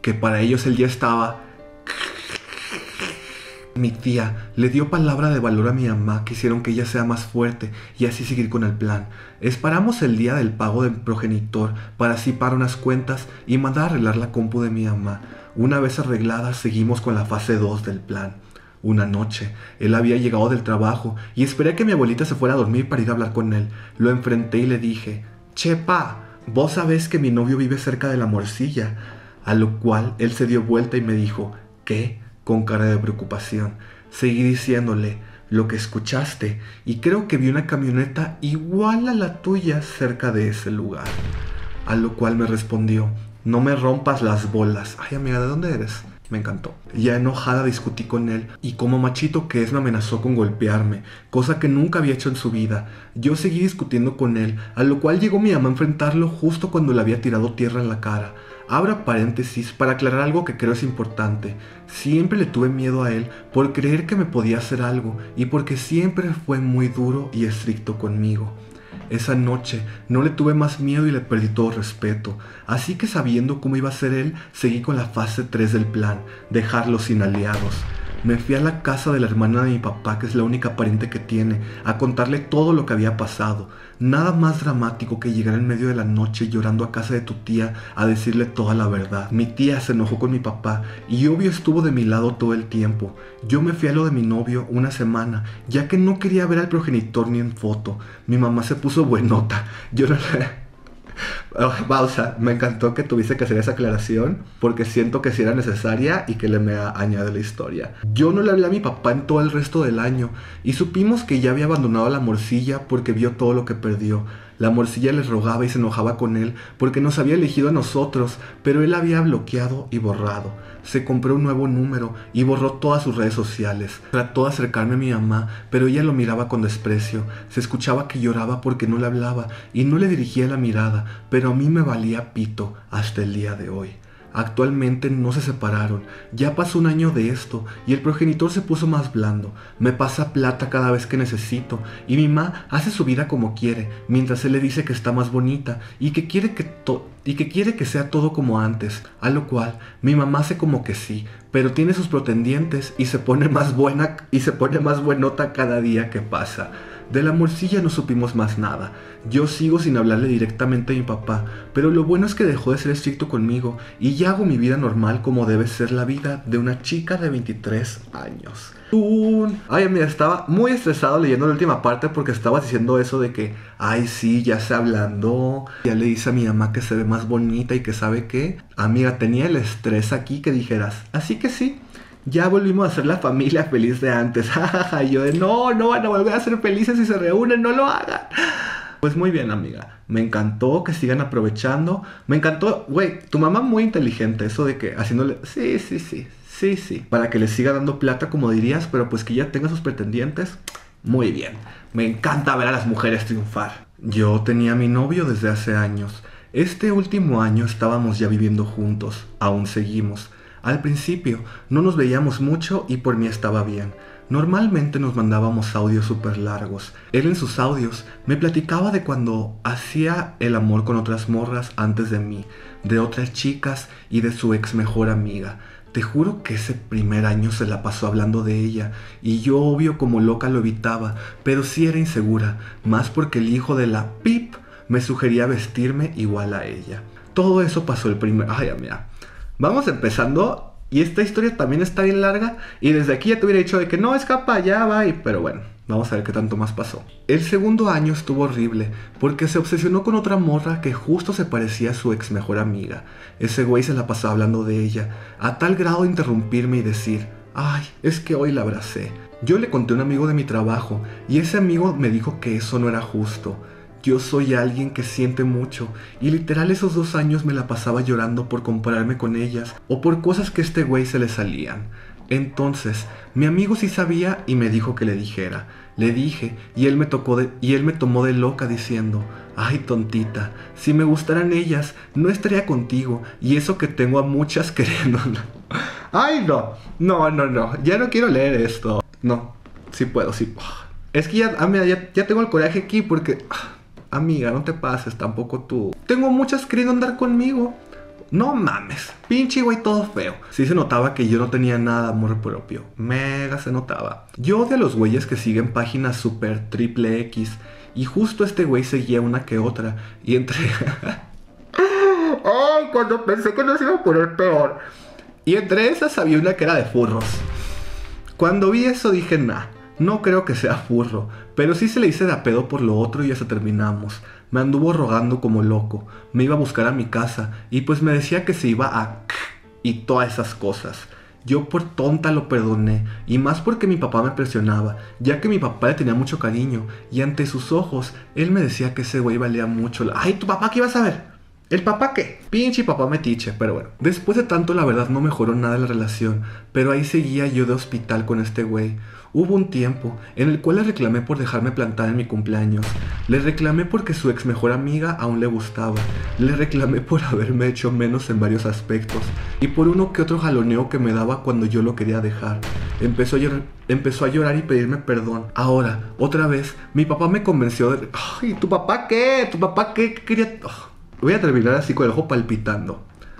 [SPEAKER 2] que para ellos él ya estaba. Mi tía le dio palabra de valor a mi mamá que hicieron que ella sea más fuerte y así seguir con el plan. Esperamos el día del pago del progenitor para así pagar unas cuentas y mandar a arreglar la compu de mi mamá. Una vez arreglada, seguimos con la fase dos del plan. Una noche, él había llegado del trabajo y esperé que mi abuelita se fuera a dormir para ir a hablar con él. Lo enfrenté y le dije: Chepa, vos sabés que mi novio vive cerca de la Morcilla. A lo cual él se dio vuelta y me dijo: ¿qué? Con cara de preocupación. Seguí diciéndole: lo que escuchaste, y creo que vi una camioneta igual a la tuya cerca de ese lugar. A lo cual me respondió: no me rompas las bolas. Ay, amiga, ¿de dónde eres? Me encantó. Ya enojada discutí con él y como machito que es me amenazó con golpearme, cosa que nunca había hecho en su vida. Yo seguí discutiendo con él, a lo cual llegó mi mamá a enfrentarlo justo cuando le había tirado tierra en la cara. Abro paréntesis para aclarar algo que creo es importante. Siempre le tuve miedo a él por creer que me podía hacer algo y porque siempre fue muy duro y estricto conmigo. Esa noche no le tuve más miedo y le perdí todo respeto, así que sabiendo cómo iba a ser él, seguí con la fase tres del plan, dejarlo sin aliados. Me fui a la casa de la hermana de mi papá, que es la única pariente que tiene, a contarle todo lo que había pasado. Nada más dramático que llegar en medio de la noche llorando a casa de tu tía a decirle toda la verdad. Mi tía se enojó con mi papá y obvio estuvo de mi lado todo el tiempo. Yo me fui a lo de mi novio una semana, ya que no quería ver al progenitor ni en foto. Mi mamá se puso buenota. Yo no le... Oh, pausa, me encantó que tuviese que hacer esa aclaración porque siento que sí era necesaria y que le me añade la historia. Yo no le hablé a mi papá en todo el resto del año y supimos que ya había abandonado a la Morcilla porque vio todo lo que perdió. La Morcilla le rogaba y se enojaba con él porque nos había elegido a nosotros, pero él había bloqueado y borrado. Se compró un nuevo número y borró todas sus redes sociales. Trató de acercarme a mi mamá, pero ella lo miraba con desprecio. Se escuchaba que lloraba porque no le hablaba y no le dirigía la mirada, pero a mí me valía pito hasta el día de hoy. Actualmente no se separaron, ya pasó un año de esto y el progenitor se puso más blando, me pasa plata cada vez que necesito y mi mamá hace su vida como quiere, mientras él le dice que está más bonita y que quiere que, to y que, quiere que sea todo como antes, a lo cual mi mamá hace como que sí, pero tiene sus pretendientes y se pone más buena y se pone más buenota cada día que pasa. De la Morcilla no supimos más nada. Yo sigo sin hablarle directamente a mi papá, pero lo bueno es que dejó de ser estricto conmigo y ya hago mi vida normal como debe ser la vida de una chica de veintitrés años. Ay, mira, estaba muy estresado leyendo la última parte porque estabas diciendo eso de que, ay, sí, ya se ablandó. Ya le dice a mi mamá que se ve más bonita y que sabe qué. Amiga, tenía el estrés aquí que dijeras, así que sí. Ya volvimos a ser la familia feliz de antes. Y yo de no, no van a volver a ser felices si se reúnen, no lo hagan. Pues muy bien, amiga. Me encantó que sigan aprovechando. Me encantó, güey, tu mamá muy inteligente. Eso de que haciéndole, sí, sí, sí, sí, sí. Para que le siga dando plata, como dirías, pero pues que ya tenga sus pretendientes. Muy bien. Me encanta ver a las mujeres triunfar. Yo tenía a mi novio desde hace años. Este último año estábamos ya viviendo juntos. Aún seguimos. Al principio no nos veíamos mucho y por mí estaba bien. Normalmente nos mandábamos audios súper largos. Él en sus audios me platicaba de cuando hacía el amor con otras morras antes de mí, de otras chicas y de su ex mejor amiga. Te juro que ese primer año se la pasó hablando de ella y yo obvio como loca lo evitaba, pero sí era insegura, más porque el hijo de la pip me sugería vestirme igual a ella. Todo eso pasó el primer... Ay, mira. Vamos empezando y esta historia también está bien larga y desde aquí ya te hubiera dicho de que no, escapa, ya va, y... pero bueno, vamos a ver qué tanto más pasó. El segundo año estuvo horrible porque se obsesionó con otra morra que justo se parecía a su ex mejor amiga. Ese güey se la pasaba hablando de ella, a tal grado de interrumpirme y decir, ay, es que hoy la abracé. Yo le conté a un amigo de mi trabajo y ese amigo me dijo que eso no era justo. Yo soy alguien que siente mucho y literal esos dos años me la pasaba llorando por compararme con ellas o por cosas que a este güey se le salían. Entonces, mi amigo sí sabía y me dijo que le dijera. Le dije y él me tocó de, y él me tomó de loca diciendo, ay tontita, si me gustaran ellas no estaría contigo y eso que tengo a muchas queriéndola. Ay no, no, no, no, ya no quiero leer esto. No, sí puedo, sí. Es que ya, amiga, ya, ya tengo el coraje aquí porque... Amiga, no te pases, tampoco tú. Tengo muchas queriendo andar conmigo. No mames, pinche güey todo feo. Sí se notaba que yo no tenía nada de amor propio. Mega se notaba. Yo odio a los güeyes que siguen páginas super triple X. Y justo este güey seguía una que otra. Y entre... Ay, cuando pensé que nos iba a poner peor. Y entre esas había una que era de furros. Cuando vi eso dije, nah, no creo que sea furro. Pero sí se le hice de a pedo por lo otro y ya se terminamos. Me anduvo rogando como loco. Me iba a buscar a mi casa. Y pues me decía que se iba a... y todas esas cosas. Yo por tonta lo perdoné, y más porque mi papá me presionaba, ya que mi papá le tenía mucho cariño, y ante sus ojos, él me decía que ese güey valía mucho la... ¡Ay, tu papá qué ibas a ver! ¿El papá qué? Pinche papá metiche, pero bueno. Después de tanto la verdad no mejoró nada la relación, pero ahí seguía yo de hospital con este güey. Hubo un tiempo en el cual le reclamé por dejarme plantar en mi cumpleaños. Le reclamé porque su ex mejor amiga aún le gustaba. Le reclamé por haberme hecho menos en varios aspectos. Y por uno que otro jaloneo que me daba cuando yo lo quería dejar. Empezó a llorar, empezó a llorar y pedirme perdón. Ahora, otra vez, mi papá me convenció de... ¡Ay, tu papá qué! ¿Tu papá qué? ¿Qué quería...? Oh, voy a terminar así con el ojo palpitando.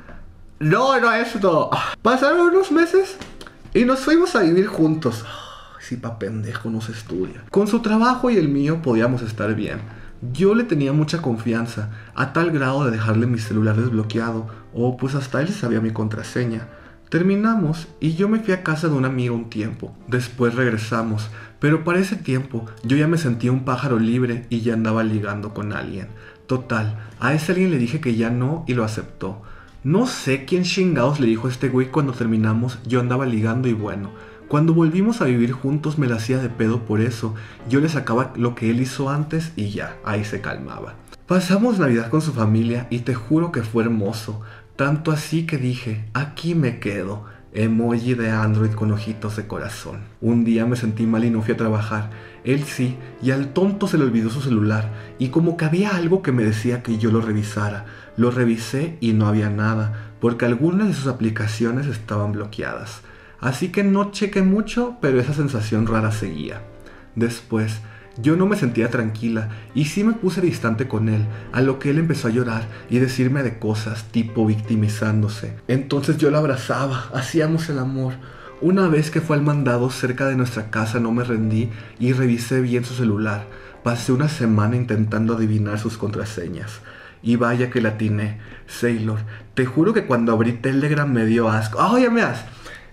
[SPEAKER 2] No, no, esto. Pasaron unos meses y nos fuimos a vivir juntos. Sí, pa' pendejo no se estudia. Con su trabajo y el mío podíamos estar bien. Yo le tenía mucha confianza, a tal grado de dejarle mi celular desbloqueado, o pues hasta él sabía mi contraseña. Terminamos y yo me fui a casa de un amigo un tiempo. Después regresamos, pero para ese tiempo yo ya me sentía un pájaro libre y ya andaba ligando con alguien. Total, a ese alguien le dije que ya no y lo aceptó. No sé quién chingados le dijo a este güey cuando terminamos, yo andaba ligando y bueno... Cuando volvimos a vivir juntos me la hacía de pedo por eso. Yo le sacaba lo que él hizo antes y ya, ahí se calmaba. Pasamos Navidad con su familia y te juro que fue hermoso. Tanto así que dije, aquí me quedo. Emoji de Android con ojitos de corazón. Un día me sentí mal y no fui a trabajar. Él sí, y al tonto se le olvidó su celular. Y como que había algo que me decía que yo lo revisara. Lo revisé y no había nada, porque algunas de sus aplicaciones estaban bloqueadas. Así que no chequé mucho, pero esa sensación rara seguía. Después, yo no me sentía tranquila y sí me puse distante con él, a lo que él empezó a llorar y decirme de cosas tipo victimizándose. Entonces yo lo abrazaba, hacíamos el amor. Una vez que fue al mandado cerca de nuestra casa no me rendí y revisé bien su celular. Pasé una semana intentando adivinar sus contraseñas. Y vaya que la atiné. Sailor, te juro que cuando abrí Telegram me dio asco. ¡Ah, ya me das!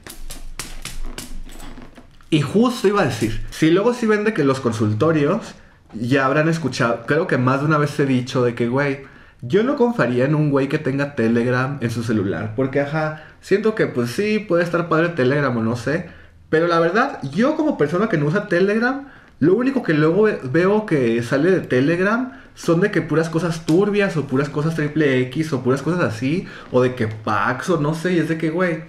[SPEAKER 2] Y justo iba a decir, si luego sí ven de que los consultorios ya habrán escuchado, creo que más de una vez he dicho de que, güey, yo no confiaría en un güey que tenga Telegram en su celular. Porque, ajá, siento que pues sí, puede estar padre Telegram o no sé. Pero la verdad, yo como persona que no usa Telegram, lo único que luego veo que sale de Telegram son de que puras cosas turbias o puras cosas triple X o puras cosas así. O de que Pax o no sé, y es de que, güey,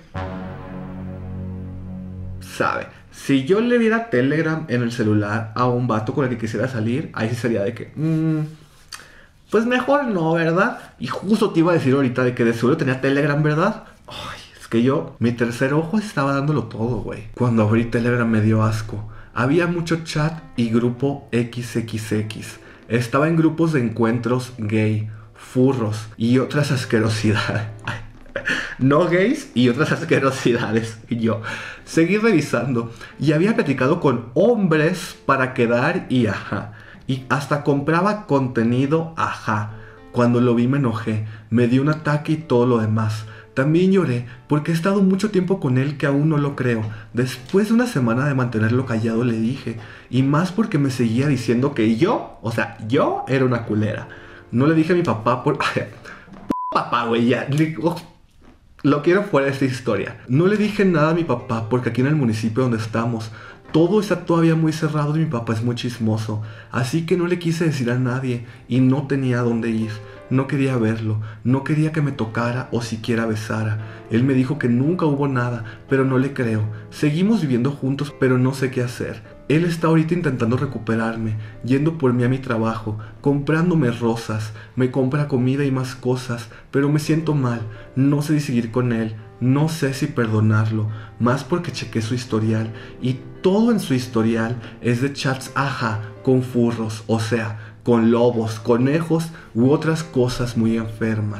[SPEAKER 2] sabe. Si yo le diera Telegram en el celular a un vato con el que quisiera salir, ahí sí sería de que... Mmm, pues mejor no, ¿verdad? Y justo te iba a decir ahorita de que de seguro tenía Telegram, ¿verdad? Ay, es que yo, mi tercer ojo estaba dándolo todo, güey. Cuando abrí Telegram me dio asco. Había mucho chat y grupo equis equis equis. Estaba en grupos de encuentros gay, furros y otras asquerosidades. No gays y otras asquerosidades. Y yo seguí revisando y había platicado con hombres para quedar y ajá. Y hasta compraba contenido, ajá. Cuando lo vi me enojé, me dio un ataque y todo lo demás. También lloré porque he estado mucho tiempo con él que aún no lo creo. Después de una semana de mantenerlo callado le dije. Y más porque me seguía diciendo que yo, o sea, yo era una culera. No le dije a mi papá por... Papá, güey, ya... Lo quiero fuera de esta historia. No le dije nada a mi papá porque aquí en el municipio donde estamos todo está todavía muy cerrado y mi papá es muy chismoso. Así que no le quise decir a nadie y no tenía a dónde ir. No quería verlo, no quería que me tocara o siquiera besara. Él me dijo que nunca hubo nada, pero no le creo. Seguimos viviendo juntos, pero no sé qué hacer. Él está ahorita intentando recuperarme, yendo por mí a mi trabajo, comprándome rosas, me compra comida y más cosas, pero me siento mal, no sé si seguir con él, no sé si perdonarlo, más porque chequé su historial y todo en su historial es de chats ajá, con furros, o sea, con lobos, conejos u otras cosas muy enfermas.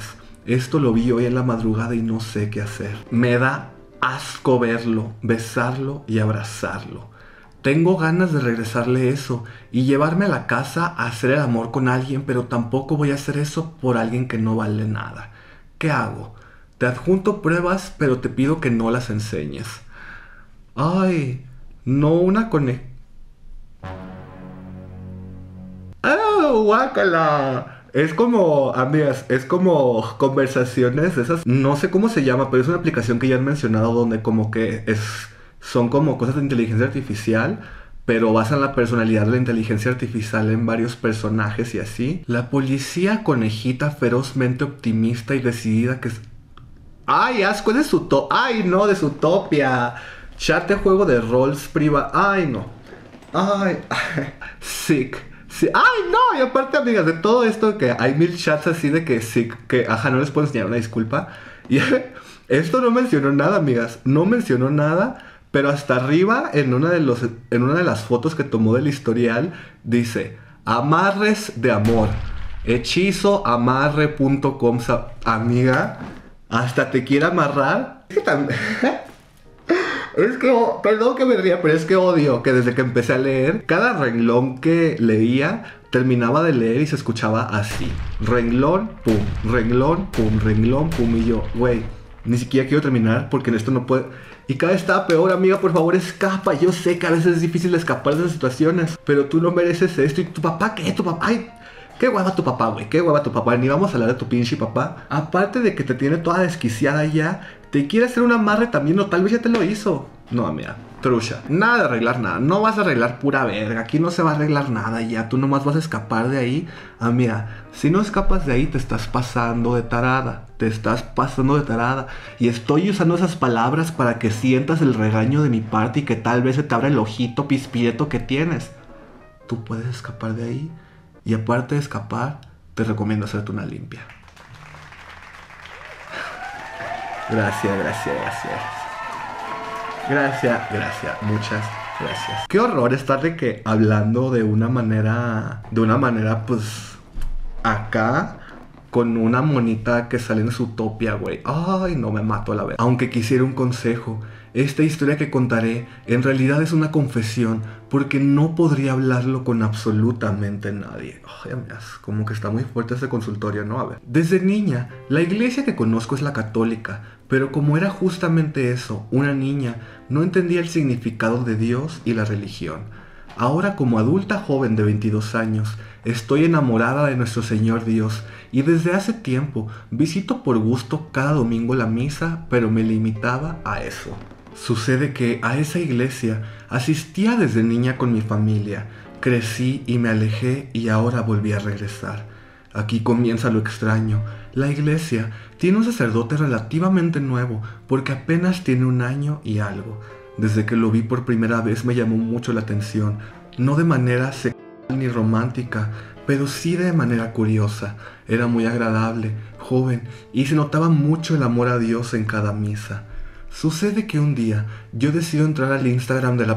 [SPEAKER 2] Esto lo vi hoy en la madrugada y no sé qué hacer. Me da asco verlo, besarlo y abrazarlo. Tengo ganas de regresarle eso y llevarme a la casa a hacer el amor con alguien, pero tampoco voy a hacer eso por alguien que no vale nada. ¿Qué hago? Te adjunto pruebas, pero te pido que no las enseñes. Ay, no una conexión. ¡Ah, guácala! Es como, amigas, es como conversaciones esas. No sé cómo se llama, pero es una aplicación que ya han mencionado donde como que es... Son como cosas de inteligencia artificial, pero basan la personalidad de la inteligencia artificial en varios personajes y así. La policía conejita ferozmente optimista y decidida que... ¡Ay, asco! Es de su to... ¡Ay, no! De Zootopia. Chat de juego de roles privado. ¡Ay, no! ¡Ay! Sick. Sí. ¡Ay, no! Y aparte, amigas, de todo esto que hay mil chats así de que sick, que, ajá, no les puedo enseñar una disculpa. Y esto no mencionó nada, amigas. No mencionó nada. Pero hasta arriba, en una, de los, en una de las fotos que tomó del historial, dice: amarres de amor. Hechizo amarre punto com. Amiga, hasta te quiere amarrar. Es que también... Es que, perdón que me ría, pero es que odio que desde que empecé a leer, cada renglón que leía, terminaba de leer y se escuchaba así. Renglón, pum, renglón, pum, renglón, pum. Y yo, güey, ni siquiera quiero terminar porque en esto no puedo... Y cada vez está peor, amiga, por favor, escapa. Yo sé que a veces es difícil escapar de esas situaciones, pero tú no mereces esto. ¿Y tu papá qué? ¿Tu papá? Ay, qué hueva tu papá, güey. Qué hueva tu papá. Ni vamos a hablar de tu pinche papá. Aparte de que te tiene toda desquiciada ya, te quiere hacer un amarre también, o tal vez ya te lo hizo. No, amiga, trucha. Nada de arreglar nada. No vas a arreglar pura verga. Aquí no se va a arreglar nada ya. Tú nomás vas a escapar de ahí. Amiga, si no escapas de ahí, te estás pasando de tarada. Te estás pasando de tarada. Y estoy usando esas palabras para que sientas el regaño de mi parte y que tal vez se te abra el ojito pispieto que tienes. Tú puedes escapar de ahí. Y aparte de escapar, te recomiendo hacerte una limpia. Gracias, gracias, gracias. Gracias, gracias, muchas gracias. Qué horror estar de que hablando de una manera, de una manera pues acá, con una monita que sale en Zootopia, güey. Ay, no, me mato a la vez. Aunque quisiera un consejo, esta historia que contaré en realidad es una confesión, porque no podría hablarlo con absolutamente nadie. Ay, amigas, como que está muy fuerte este consultorio, ¿no? A ver. Desde niña, la iglesia que conozco es la católica, pero como era justamente eso, una niña, no entendía el significado de Dios y la religión. Ahora, como adulta joven de veintidós años, estoy enamorada de nuestro Señor Dios y desde hace tiempo visito por gusto cada domingo la misa, pero me limitaba a eso. Sucede que a esa iglesia asistía desde niña con mi familia, crecí y me alejé y ahora volví a regresar. Aquí comienza lo extraño. La iglesia tiene un sacerdote relativamente nuevo porque apenas tiene un año y algo. Desde que lo vi por primera vez me llamó mucho la atención, no de manera sexual ni romántica, pero sí de manera curiosa. Era muy agradable, joven, y se notaba mucho el amor a Dios en cada misa. Sucede que un día yo decido entrar al Instagram de la...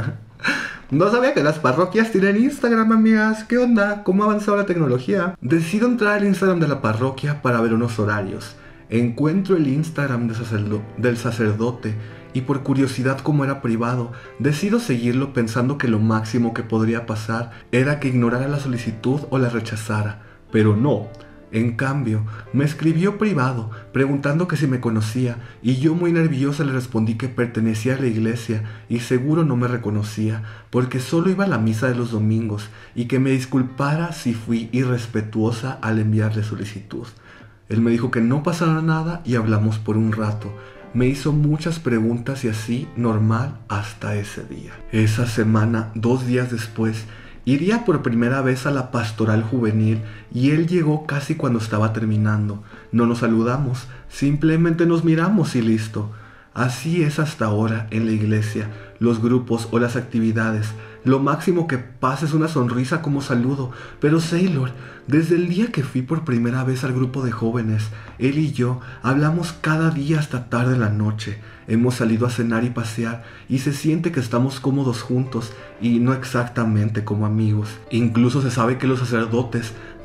[SPEAKER 2] No sabía que las parroquias tienen Instagram, amigas. ¿Qué onda? ¿Cómo ha avanzado la tecnología? Decido entrar al Instagram de la parroquia para ver unos horarios. Encuentro el Instagram de sacerdo- del sacerdote y por curiosidad, como era privado, decido seguirlo pensando que lo máximo que podría pasar era que ignorara la solicitud o la rechazara. Pero no. En cambio, me escribió privado, preguntando que si me conocía, y yo muy nerviosa le respondí que pertenecía a la iglesia y seguro no me reconocía, porque solo iba a la misa de los domingos, y que me disculpara si fui irrespetuosa al enviarle solicitud. Él me dijo que no pasara nada y hablamos por un rato. Me hizo muchas preguntas y así, normal, hasta ese día. Esa semana, dos días después, iría por primera vez a la pastoral juvenil y él llegó casi cuando estaba terminando. No nos saludamos, simplemente nos miramos y listo. Así es hasta ahora en la iglesia, los grupos o las actividades. Lo máximo que pasa es una sonrisa como saludo. Pero Sailor, desde el día que fui por primera vez al grupo de jóvenes, él y yo hablamos cada día hasta tarde en la noche. Hemos salido a cenar y pasear y se siente que estamos cómodos juntos y no exactamente como amigos. Incluso se sabe que los sacerdotes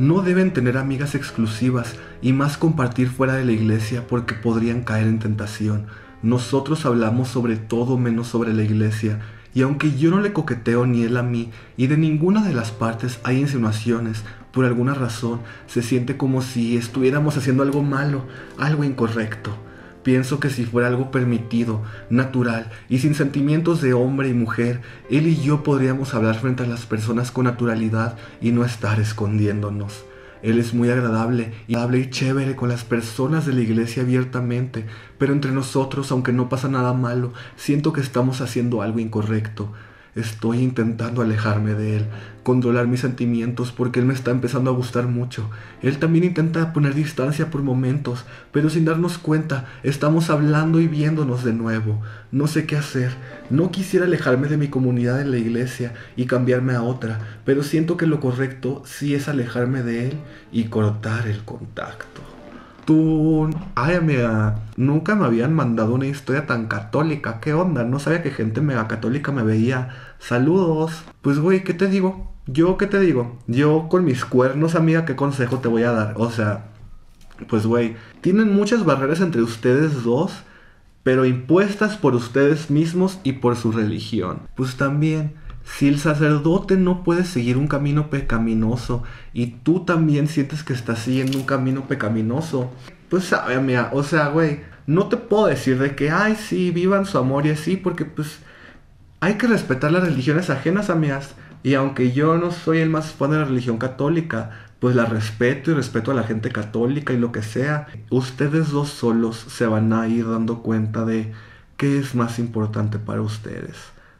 [SPEAKER 2] no deben tener amigas exclusivas y más compartir fuera de la iglesia porque podrían caer en tentación. Nosotros hablamos sobre todo menos sobre la iglesia, y aunque yo no le coqueteo ni él a mí, y de ninguna de las partes hay insinuaciones, por alguna razón se siente como si estuviéramos haciendo algo malo, algo incorrecto. Pienso que si fuera algo permitido, natural y sin sentimientos de hombre y mujer, él y yo podríamos hablar frente a las personas con naturalidad y no estar escondiéndonos. Él es muy agradable y habla y chévere con las personas de la iglesia abiertamente, pero entre nosotros, aunque no pasa nada malo, siento que estamos haciendo algo incorrecto. Estoy intentando alejarme de él, controlar mis sentimientos porque él me está empezando a gustar mucho. Él también intenta poner distancia por momentos, pero sin darnos cuenta, estamos hablando y viéndonos de nuevo. No sé qué hacer. No quisiera alejarme de mi comunidad en la iglesia y cambiarme a otra, pero siento que lo correcto sí es alejarme de él y cortar el contacto. Tú... Ay, amiga, nunca me habían mandado una historia tan católica. ¿Qué onda? No sabía que gente mega católica me veía. Saludos. Pues güey, ¿qué te digo? ¿Yo qué te digo? Yo con mis cuernos, amiga, ¿qué consejo te voy a dar? O sea, pues güey, tienen muchas barreras entre ustedes dos, pero impuestas por ustedes mismos y por su religión. Pues también... Si el sacerdote no puede seguir un camino pecaminoso y tú también sientes que estás siguiendo un camino pecaminoso, pues sabe, amiga, o sea, güey, no te puedo decir de que, ay, sí, vivan su amor y así, porque pues hay que respetar las religiones ajenas, amigas. Y aunque yo no soy el más fan de la religión católica, pues la respeto y respeto a la gente católica y lo que sea. Ustedes dos solos se van a ir dando cuenta de qué es más importante para ustedes.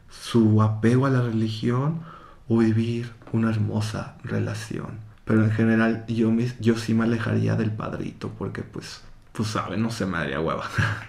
[SPEAKER 2] Su apego a la religión o vivir una hermosa relación. Pero en general yo, mis, yo sí me alejaría del padrito porque pues, pues saben, no se me daría hueva.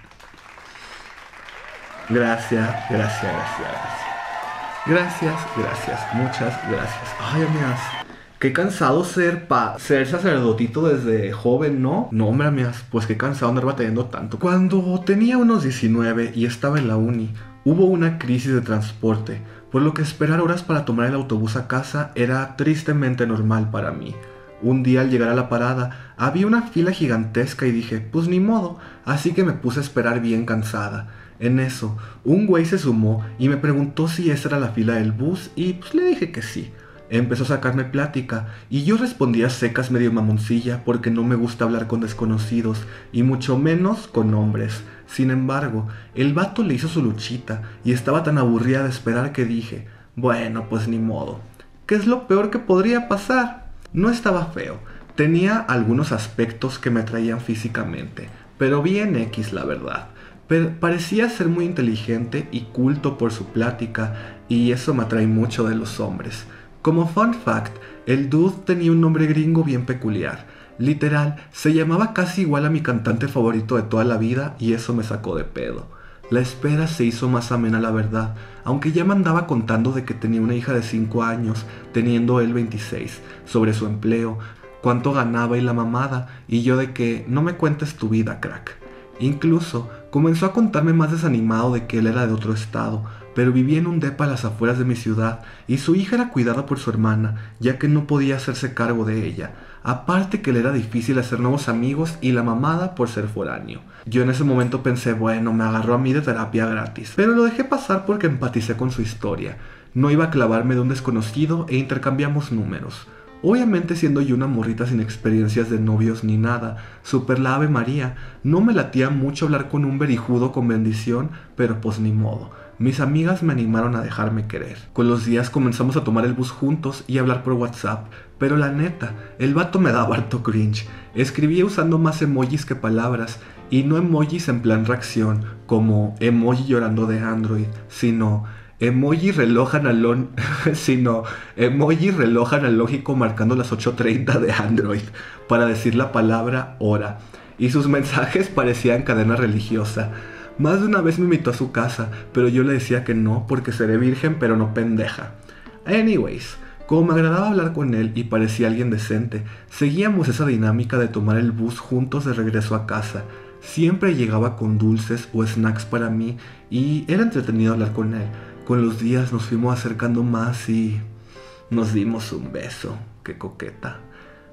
[SPEAKER 2] Gracias, gracias, gracias, gracias. Gracias, gracias, muchas gracias. Ay, amigas, qué cansado ser pa ser sacerdotito desde joven, ¿no? No, hombre, amigas, pues qué cansado andar batallando tanto. Cuando tenía unos diecinueve y estaba en la uni, hubo una crisis de transporte, por lo que esperar horas para tomar el autobús a casa era tristemente normal para mí. Un día al llegar a la parada, había una fila gigantesca y dije, pues ni modo, así que me puse a esperar bien cansada. En eso, un güey se sumó y me preguntó si esa era la fila del bus y pues le dije que sí. Empezó a sacarme plática y yo respondía secas medio mamoncilla porque no me gusta hablar con desconocidos y mucho menos con hombres. Sin embargo, el vato le hizo su luchita y estaba tan aburrida de esperar que dije, bueno, pues ni modo. ¿Qué es lo peor que podría pasar? No estaba feo, tenía algunos aspectos que me atraían físicamente, pero bien X la verdad. Pero parecía ser muy inteligente y culto por su plática y eso me atrae mucho de los hombres. Como fun fact, el dude tenía un nombre gringo bien peculiar. Literal, se llamaba casi igual a mi cantante favorito de toda la vida y eso me sacó de pedo. La espera se hizo más amena la verdad, aunque ya me andaba contando de que tenía una hija de cinco años, teniendo él veintiséis, sobre su empleo, cuánto ganaba y la mamada, y yo de que no me cuentes tu vida, crack. Incluso comenzó a contarme más desanimado de que él era de otro estado, pero vivía en un depa a las afueras de mi ciudad y su hija era cuidada por su hermana, ya que no podía hacerse cargo de ella. Aparte que le era difícil hacer nuevos amigos y la mamada por ser foráneo. Yo en ese momento pensé, bueno, me agarró a mí de terapia gratis, pero lo dejé pasar porque empaticé con su historia. No iba a clavarme de un desconocido e intercambiamos números. Obviamente siendo yo una morrita sin experiencias de novios ni nada, super la Ave María, no me latía mucho hablar con un verijudo con bendición, pero pues ni modo. Mis amigas me animaron a dejarme querer. Con los días comenzamos a tomar el bus juntos y a hablar por WhatsApp, pero la neta, el vato me daba harto cringe. Escribía usando más emojis que palabras, y no emojis en plan reacción, como emoji llorando de Android, sino... Emoji reloj analón, sino emoji reloj analógico marcando las ocho treinta de Android para decir la palabra hora. Y sus mensajes parecían cadena religiosa. Más de una vez me invitó a su casa, pero yo le decía que no porque seré virgen pero no pendeja. Anyways, como me agradaba hablar con él y parecía alguien decente, seguíamos esa dinámica de tomar el bus juntos de regreso a casa. Siempre llegaba con dulces o snacks para mí y era entretenido hablar con él. Con los días nos fuimos acercando más y nos dimos un beso. ¡Qué coqueta!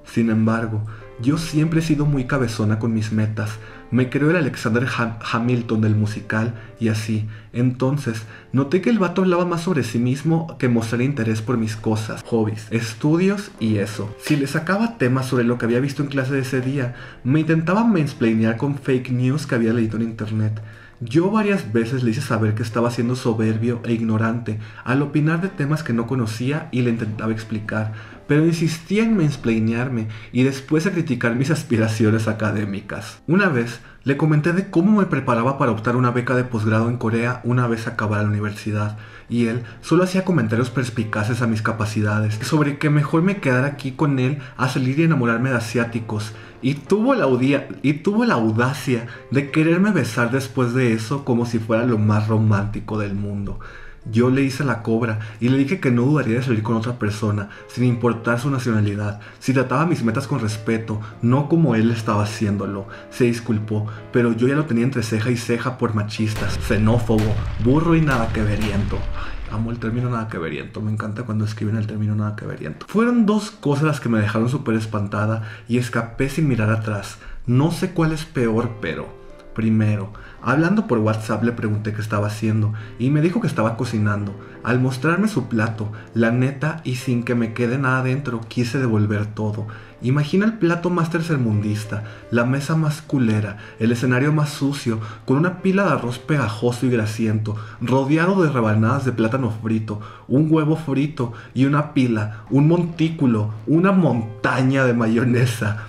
[SPEAKER 2] Sin embargo, yo siempre he sido muy cabezona con mis metas. Me creo el Alexander Ham- Hamilton del musical y así. Entonces, noté que el vato hablaba más sobre sí mismo que mostrar interés por mis cosas, hobbies, estudios y eso. Si le sacaba temas sobre lo que había visto en clase de ese día, me intentaba mansplainear con fake news que había leído en internet. Yo varias veces le hice saber que estaba siendo soberbio e ignorante al opinar de temas que no conocía y le intentaba explicar, pero insistía en mansplainearme y después a criticar mis aspiraciones académicas. Una vez le comenté de cómo me preparaba para optar una beca de posgrado en Corea una vez acabara la universidad, y él solo hacía comentarios perspicaces a mis capacidades, sobre que mejor me quedara aquí con él a salir y enamorarme de asiáticos. Y tuvo, la audia- y tuvo la audacia de quererme besar después de eso como si fuera lo más romántico del mundo. Yo le hice la cobra y le dije que no dudaría de salir con otra persona, sin importar su nacionalidad, si trataba mis metas con respeto, no como él estaba haciéndolo. Se disculpó, pero yo ya lo tenía entre ceja y ceja por machistas, xenófobo, burro y nada que veriento. Amo el término nada que veriento, me encanta cuando escriben el término nada que veriento. Fueron dos cosas las que me dejaron súper espantada y escapé sin mirar atrás. No sé cuál es peor, pero... Primero, hablando por WhatsApp le pregunté qué estaba haciendo y me dijo que estaba cocinando. Al mostrarme su plato, la neta y sin que me quede nada dentro, quise devolver todo. Imagina el plato más tercermundista, la mesa más culera, el escenario más sucio, con una pila de arroz pegajoso y grasiento, rodeado de rebanadas de plátano frito, un huevo frito y una pila, un montículo, una montaña de mayonesa.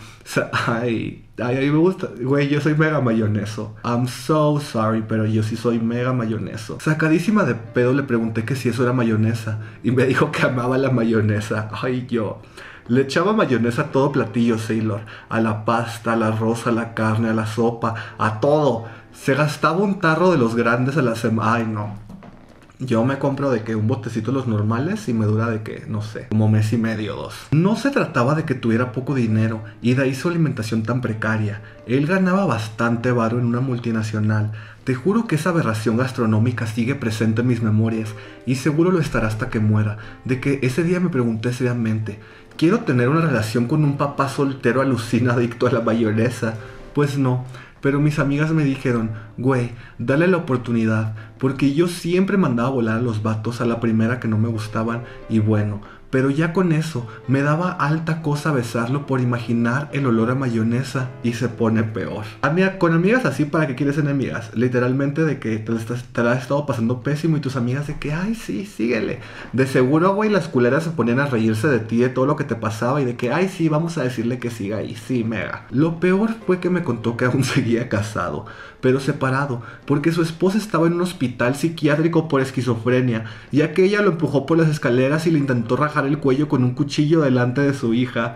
[SPEAKER 2] Ay, ay, ay, me gusta. Güey, yo soy mega mayoneso. I'm so sorry, pero yo sí soy mega mayoneso. Sacadísima de pedo le pregunté que si eso era mayonesa y me dijo que amaba la mayonesa. Ay, yo. Le echaba mayonesa a todo platillo, Sailor. A la pasta, al arroz, a la carne, a la sopa, a todo. Se gastaba un tarro de los grandes a la semana. Ay, no. Yo me compro de que un botecito de los normales y me dura de que, no sé, como mes y medio, dos. No se trataba de que tuviera poco dinero y de ahí su alimentación tan precaria. Él ganaba bastante varo en una multinacional. Te juro que esa aberración gastronómica sigue presente en mis memorias y seguro lo estará hasta que muera. De que ese día me pregunté seriamente, ¿quiero tener una relación con un papá soltero alucina adicto a la mayonesa? Pues no. Pero mis amigas me dijeron, güey, dale la oportunidad, porque yo siempre mandaba a volar a los vatos a la primera que no me gustaban y bueno, pero ya con eso me daba alta cosa besarlo por imaginar el olor a mayonesa y se pone peor. Amiga, con amigas así, ¿para qué quieres enemigas? Literalmente de que te, estás, te la has estado pasando pésimo y tus amigas de que, ay sí, síguele. De seguro, güey, las culeras se ponían a reírse de ti, de todo lo que te pasaba y de que, ay sí, vamos a decirle que siga ahí, sí, mega. Lo peor fue que me contó que aún seguía casado, pero separado, porque su esposa estaba en un hospital psiquiátrico por esquizofrenia, ya que ella lo empujó por las escaleras y le intentó rajar el cuello con un cuchillo delante de su hija.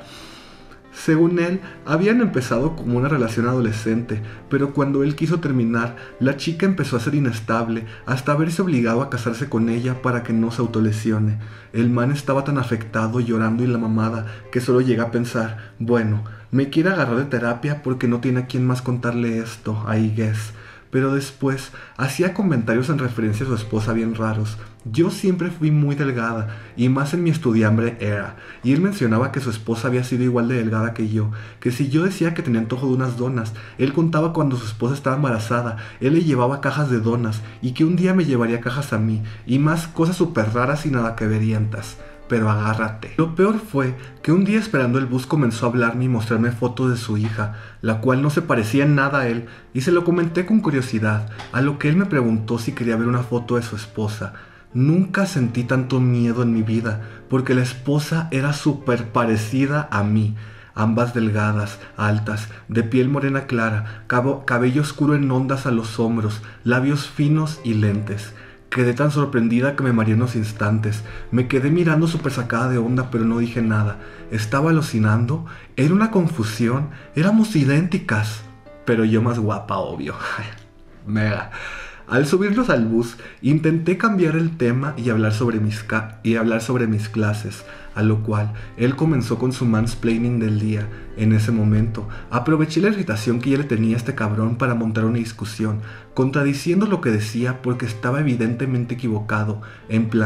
[SPEAKER 2] Según él, habían empezado como una relación adolescente, pero cuando él quiso terminar, la chica empezó a ser inestable, hasta verse obligado a casarse con ella para que no se autolesione. El man estaba tan afectado, llorando y la mamada, que solo llega a pensar, bueno, me quiere agarrar de terapia porque no tiene a quien más contarle esto, I guess. Pero después hacía comentarios en referencia a su esposa bien raros. Yo siempre fui muy delgada, y más en mi estudiambre era, y él mencionaba que su esposa había sido igual de delgada que yo, que si yo decía que tenía antojo de unas donas, él contaba cuando su esposa estaba embarazada, él le llevaba cajas de donas, y que un día me llevaría cajas a mí, y más cosas súper raras y nada que verientas. Pero agárrate. Lo peor fue que un día esperando el bus comenzó a hablarme y mostrarme fotos de su hija, la cual no se parecía en nada a él, y se lo comenté con curiosidad, a lo que él me preguntó si quería ver una foto de su esposa. Nunca sentí tanto miedo en mi vida, porque la esposa era súper parecida a mí. Ambas delgadas, altas, de piel morena clara, cabo, cabello oscuro en ondas a los hombros, labios finos y lentes. Quedé tan sorprendida que me mareé unos instantes. Me quedé mirando súper sacada de onda, pero no dije nada. Estaba alucinando. Era una confusión. Éramos idénticas. Pero yo más guapa, obvio. Mega. Al subirnos al bus, intenté cambiar el tema y hablar sobre mis, ca y hablar sobre mis clases, a lo cual él comenzó con su mansplaining del día. En ese momento, aproveché la irritación que ya le tenía a este cabrón para montar una discusión, contradiciendo lo que decía porque estaba evidentemente equivocado, en plan,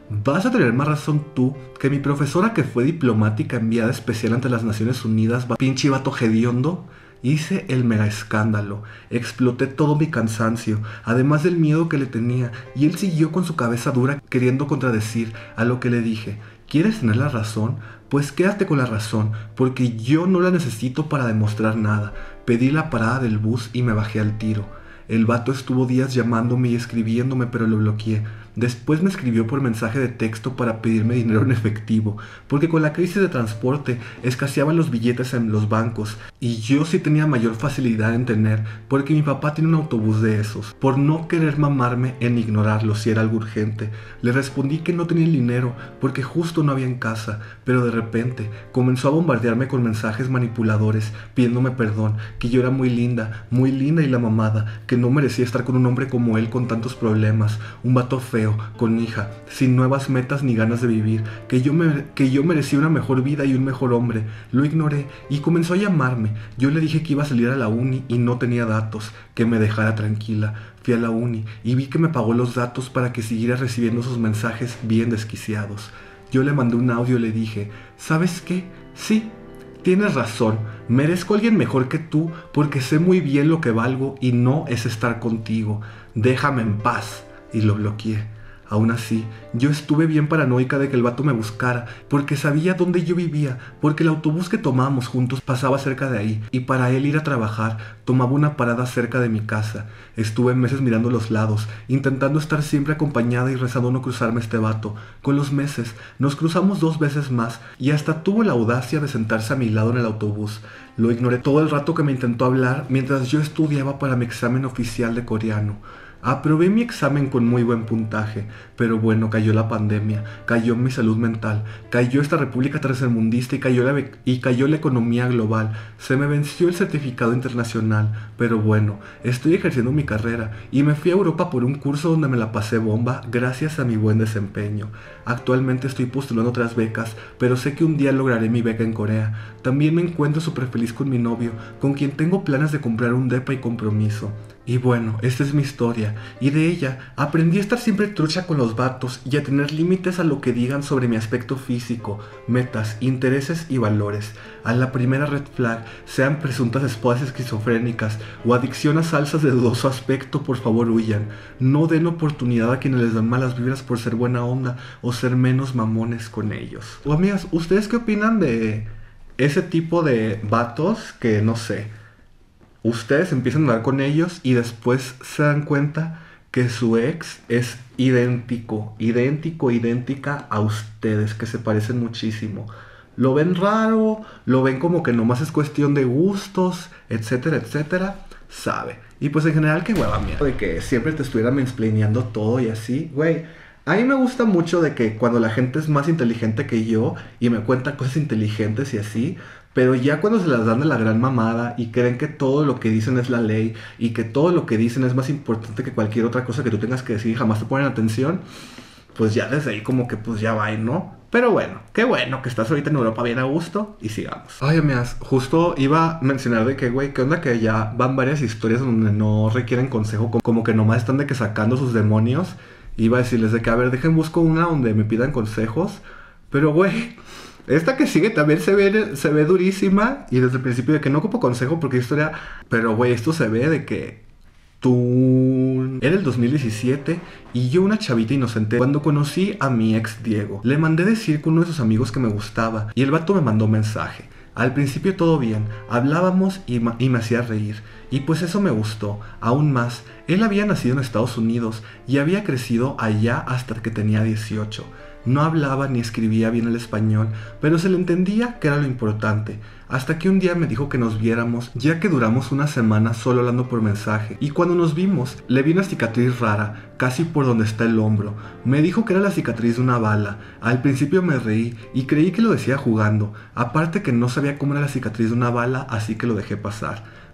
[SPEAKER 2] Vas a tener más razón tú que mi profesora, que fue diplomática enviada especial ante las Naciones Unidas, va pinche vato hediondo. Hice el mega escándalo, exploté todo mi cansancio, además del miedo que le tenía, y él siguió con su cabeza dura queriendo contradecir a lo que le dije. ¿Quieres tener la razón? Pues quédate con la razón, porque yo no la necesito para demostrar nada. Pedí la parada del bus y me bajé al tiro. El vato estuvo días llamándome y escribiéndome, pero lo bloqueé. Después me escribió por mensaje de texto para pedirme dinero en efectivo, porque con la crisis de transporte escaseaban los billetes en los bancos, y yo sí tenía mayor facilidad en tener, porque mi papá tiene un autobús de esos. Por no querer mamarme en ignorarlo si era algo urgente, le respondí que no tenía el dinero, porque justo no había en casa, pero de repente comenzó a bombardearme con mensajes manipuladores, pidiéndome perdón, que yo era muy linda, muy linda y la mamada, que no merecía estar con un hombre como él con tantos problemas, un vato feo, con hija, sin nuevas metas ni ganas de vivir, que yo, me, que yo merecía una mejor vida y un mejor hombre. Lo ignoré y comenzó a llamarme. Yo le dije que iba a salir a la uni y no tenía datos, que me dejara tranquila. Fui a la uni y vi que me pagó los datos para que siguiera recibiendo sus mensajes bien desquiciados. Yo le mandé un audio y le dije, ¿sabes qué? Sí, tienes razón, merezco a alguien mejor que tú porque sé muy bien lo que valgo y no es estar contigo. Déjame en paz. Y lo bloqueé. Aún así, yo estuve bien paranoica de que el vato me buscara, porque sabía dónde yo vivía, porque el autobús que tomábamos juntos pasaba cerca de ahí, y para él ir a trabajar, tomaba una parada cerca de mi casa. Estuve meses mirando los lados, intentando estar siempre acompañada y rezando no cruzarme este vato. Con los meses, nos cruzamos dos veces más, y hasta tuvo la audacia de sentarse a mi lado en el autobús. Lo ignoré todo el rato que me intentó hablar mientras yo estudiaba para mi examen oficial de coreano. Aprobé mi examen con muy buen puntaje, pero bueno, cayó la pandemia, cayó mi salud mental, cayó esta república tercermundista y cayó, la y cayó la economía global. Se me venció el certificado internacional, pero bueno, estoy ejerciendo mi carrera y me fui a Europa por un curso donde me la pasé bomba gracias a mi buen desempeño. Actualmente estoy postulando otras becas, pero sé que un día lograré mi beca en Corea. También me encuentro súper feliz con mi novio, con quien tengo planes de comprar un depa y compromiso. Y bueno, esta es mi historia, y de ella aprendí a estar siempre trucha con los vatos y a tener límites a lo que digan sobre mi aspecto físico, metas, intereses y valores. A la primera red flag, sean presuntas esposas esquizofrénicas o adicción a salsas de dudoso aspecto, por favor huyan. No den oportunidad a quienes les dan malas vibras por ser buena onda o ser menos mamones con ellos. O amigas, ¿ustedes qué opinan de ese tipo de vatos que, no sé, ustedes empiezan a andar con ellos y después se dan cuenta que su ex es idéntico, idéntico, idéntica a ustedes, que se parecen muchísimo? Lo ven raro, lo ven como que nomás es cuestión de gustos, etcétera, etcétera, sabe. Y pues en general, qué hueva mía, de que siempre te estuvieran mansplaineando todo y así, güey. A mí me gusta mucho de que cuando la gente es más inteligente que yo y me cuenta cosas inteligentes y así, pero ya cuando se las dan de la gran mamada y creen que todo lo que dicen es la ley y que todo lo que dicen es más importante que cualquier otra cosa que tú tengas que decir y jamás te ponen atención, pues ya desde ahí como que pues ya va, ¿no? Pero bueno, qué bueno que estás ahorita en Europa bien a gusto y sigamos. Ay, amigas, justo iba a mencionar de que, güey, qué onda que ya van varias historias donde no requieren consejo, como que nomás están de que sacando sus demonios. Iba a decirles de que, a ver, dejen busco una donde me pidan consejos, pero, güey, esta que sigue también se ve, se ve durísima. Y desde el principio de que no ocupo consejo porque historia. Pero güey, esto se ve de que tú... Era el dos mil diecisiete y yo una chavita inocente cuando conocí a mi ex Diego. Le mandé decir con uno de sus amigos que me gustaba y el vato me mandó mensaje. Al principio todo bien, hablábamos y, y me hacía reír. Y pues eso me gustó, aún más. Él había nacido en Estados Unidos y había crecido allá hasta que tenía dieciocho. No hablaba ni escribía bien el español, pero se le entendía que era lo importante. Hasta que un día me dijo que nos viéramos, ya que duramos una semana solo hablando por mensaje. Y cuando nos vimos, le vi una cicatriz rara, casi por donde está el hombro. Me dijo que era la cicatriz de una bala. Al principio me reí y creí que lo decía jugando. Aparte que no sabía cómo era la cicatriz de una bala, así que lo dejé pasar.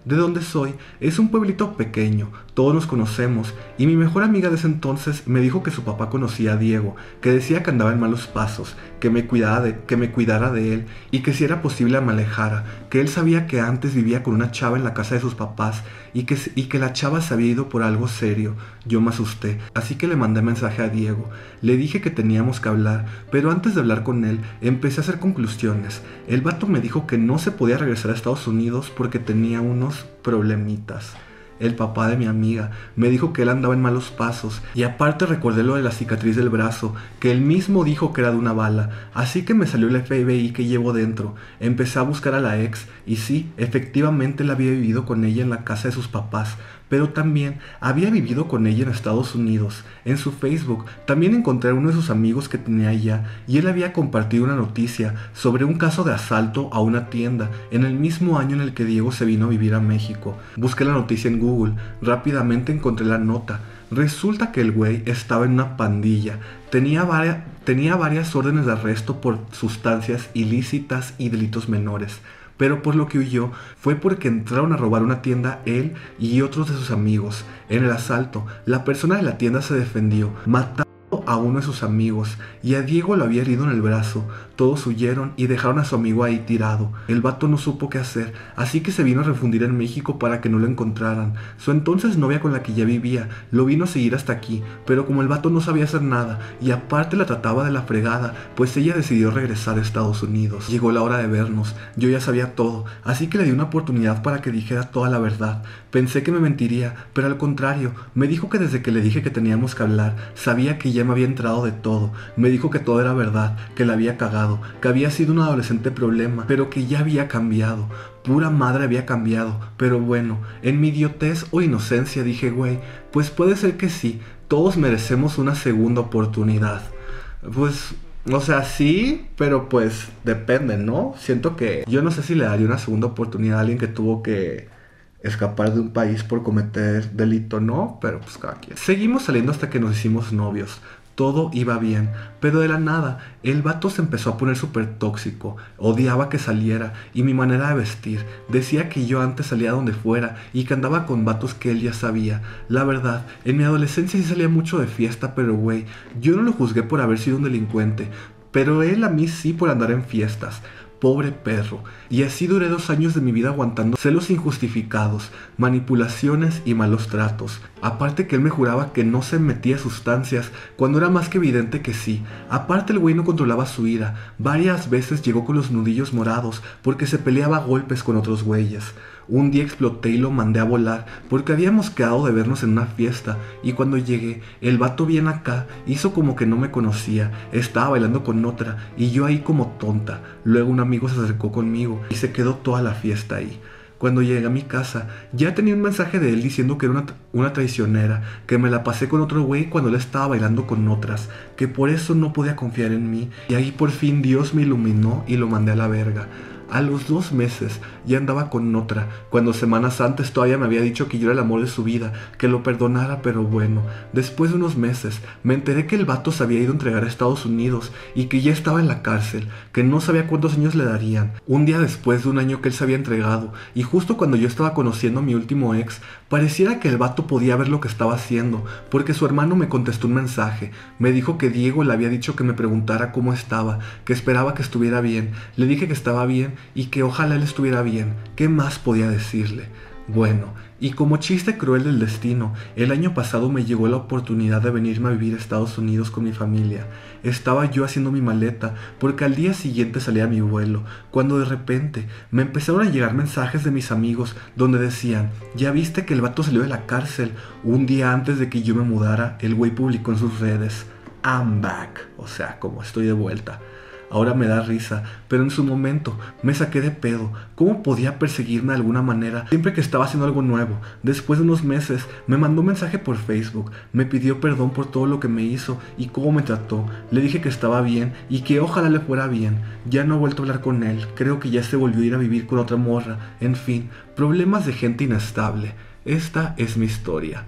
[SPEAKER 2] De donde soy es un pueblito pequeño, todos nos conocemos, y mi mejor amiga de ese entonces me dijo que su papá conocía a Diego, que decía que andaba en malos pasos, que me cuidara de, que me cuidara de él, y que si era posible me alejara, que él sabía que antes vivía con una chava en la casa de sus papás, y que, y que la chava se había ido por algo serio. Yo me asusté, así que le mandé mensaje a Diego. Le dije que teníamos que hablar, pero antes de hablar con él, empecé a hacer conclusiones. El vato me dijo que no se podía regresar a Estados Unidos porque tenía unos problemitas. El papá de mi amiga me dijo que él andaba en malos pasos, y aparte recordé lo de la cicatriz del brazo, que él mismo dijo que era de una bala, así que me salió el F B I que llevo dentro. Empecé a buscar a la ex, y sí, efectivamente la había vivido con ella en la casa de sus papás, pero también había vivido con ella en Estados Unidos. En su Facebook también encontré a uno de sus amigos que tenía allá, y él había compartido una noticia sobre un caso de asalto a una tienda en el mismo año en el que Diego se vino a vivir a México. Busqué la noticia en Google, rápidamente encontré la nota. Resulta que el güey estaba en una pandilla, tenía varias, tenía varias órdenes de arresto por sustancias ilícitas y delitos menores. Pero por lo que huyó fue porque entraron a robar una tienda él y otros de sus amigos. En el asalto, la persona de la tienda se defendió, matando a uno de sus amigos, y a Diego lo había herido en el brazo. Todos huyeron y dejaron a su amigo ahí tirado. El vato no supo qué hacer, así que se vino a refundir en México para que no lo encontraran. Su entonces novia con la que ya vivía lo vino a seguir hasta aquí, pero como el vato no sabía hacer nada y aparte la trataba de la fregada, pues ella decidió regresar a Estados Unidos. Llegó la hora de vernos, yo ya sabía todo, así que le di una oportunidad para que dijera toda la verdad. Pensé que me mentiría, pero al contrario, me dijo que desde que le dije que teníamos que hablar, sabía que ya me había enterado de todo. Me dijo que todo era verdad, que la había cagado, que había sido un adolescente problema, pero que ya había cambiado. Pura madre, había cambiado. Pero bueno, en mi idiotez o inocencia dije, güey, pues puede ser que sí, todos merecemos una segunda oportunidad. Pues, o sea, sí, pero pues depende, ¿no? Siento que yo no sé si le daría una segunda oportunidad a alguien que tuvo que escapar de un país por cometer delito, ¿no? Pero pues cada quien. Seguimos saliendo hasta que nos hicimos novios. Todo iba bien, pero de la nada, el vato se empezó a poner súper tóxico, odiaba que saliera y mi manera de vestir, decía que yo antes salía donde fuera y que andaba con vatos que él ya sabía. La verdad, en mi adolescencia sí salía mucho de fiesta, pero güey, yo no lo juzgué por haber sido un delincuente, pero él a mí sí por andar en fiestas. Pobre perro. Y así duré dos años de mi vida aguantando celos injustificados, manipulaciones y malos tratos. Aparte que él me juraba que no se metía sustancias, cuando era más que evidente que sí. Aparte el güey no controlaba su ira. Varias veces llegó con los nudillos morados porque se peleaba a golpes con otros güeyes. Un día exploté y lo mandé a volar porque habíamos quedado de vernos en una fiesta, y cuando llegué, el vato bien acá hizo como que no me conocía, estaba bailando con otra y yo ahí como tonta. Luego un amigo se acercó conmigo y se quedó toda la fiesta ahí. Cuando llegué a mi casa, ya tenía un mensaje de él diciendo que era una, una traicionera, que me la pasé con otro güey cuando él estaba bailando con otras, que por eso no podía confiar en mí, y ahí por fin Dios me iluminó y lo mandé a la verga. A los dos meses ya andaba con otra, cuando semanas antes todavía me había dicho que yo era el amor de su vida, que lo perdonara, pero bueno. Después de unos meses me enteré que el vato se había ido a entregar a Estados Unidos y que ya estaba en la cárcel, que no sabía cuántos años le darían. Un día después de un año que él se había entregado, y justo cuando yo estaba conociendo a mi último ex, pareciera que el vato podía ver lo que estaba haciendo, porque su hermano me contestó un mensaje. Me dijo que Diego le había dicho que me preguntara cómo estaba, que esperaba que estuviera bien. Le dije que estaba bien y que ojalá él estuviera bien. ¿Qué más podía decirle? Bueno, y como chiste cruel del destino, el año pasado me llegó la oportunidad de venirme a vivir a Estados Unidos con mi familia. Estaba yo haciendo mi maleta porque al día siguiente salía mi vuelo, cuando de repente me empezaron a llegar mensajes de mis amigos donde decían: ¿ya viste que el vato salió de la cárcel? Un día antes de que yo me mudara, el güey publicó en sus redes: I'm back, o sea, como estoy de vuelta. Ahora me da risa, pero en su momento me saqué de pedo. ¿Cómo podía perseguirme de alguna manera siempre que estaba haciendo algo nuevo? Después de unos meses me mandó un mensaje por Facebook, me pidió perdón por todo lo que me hizo y cómo me trató. Le dije que estaba bien y que ojalá le fuera bien. Ya no he vuelto a hablar con él, creo que ya se volvió a ir a vivir con otra morra. En fin, problemas de gente inestable. Esta es mi historia.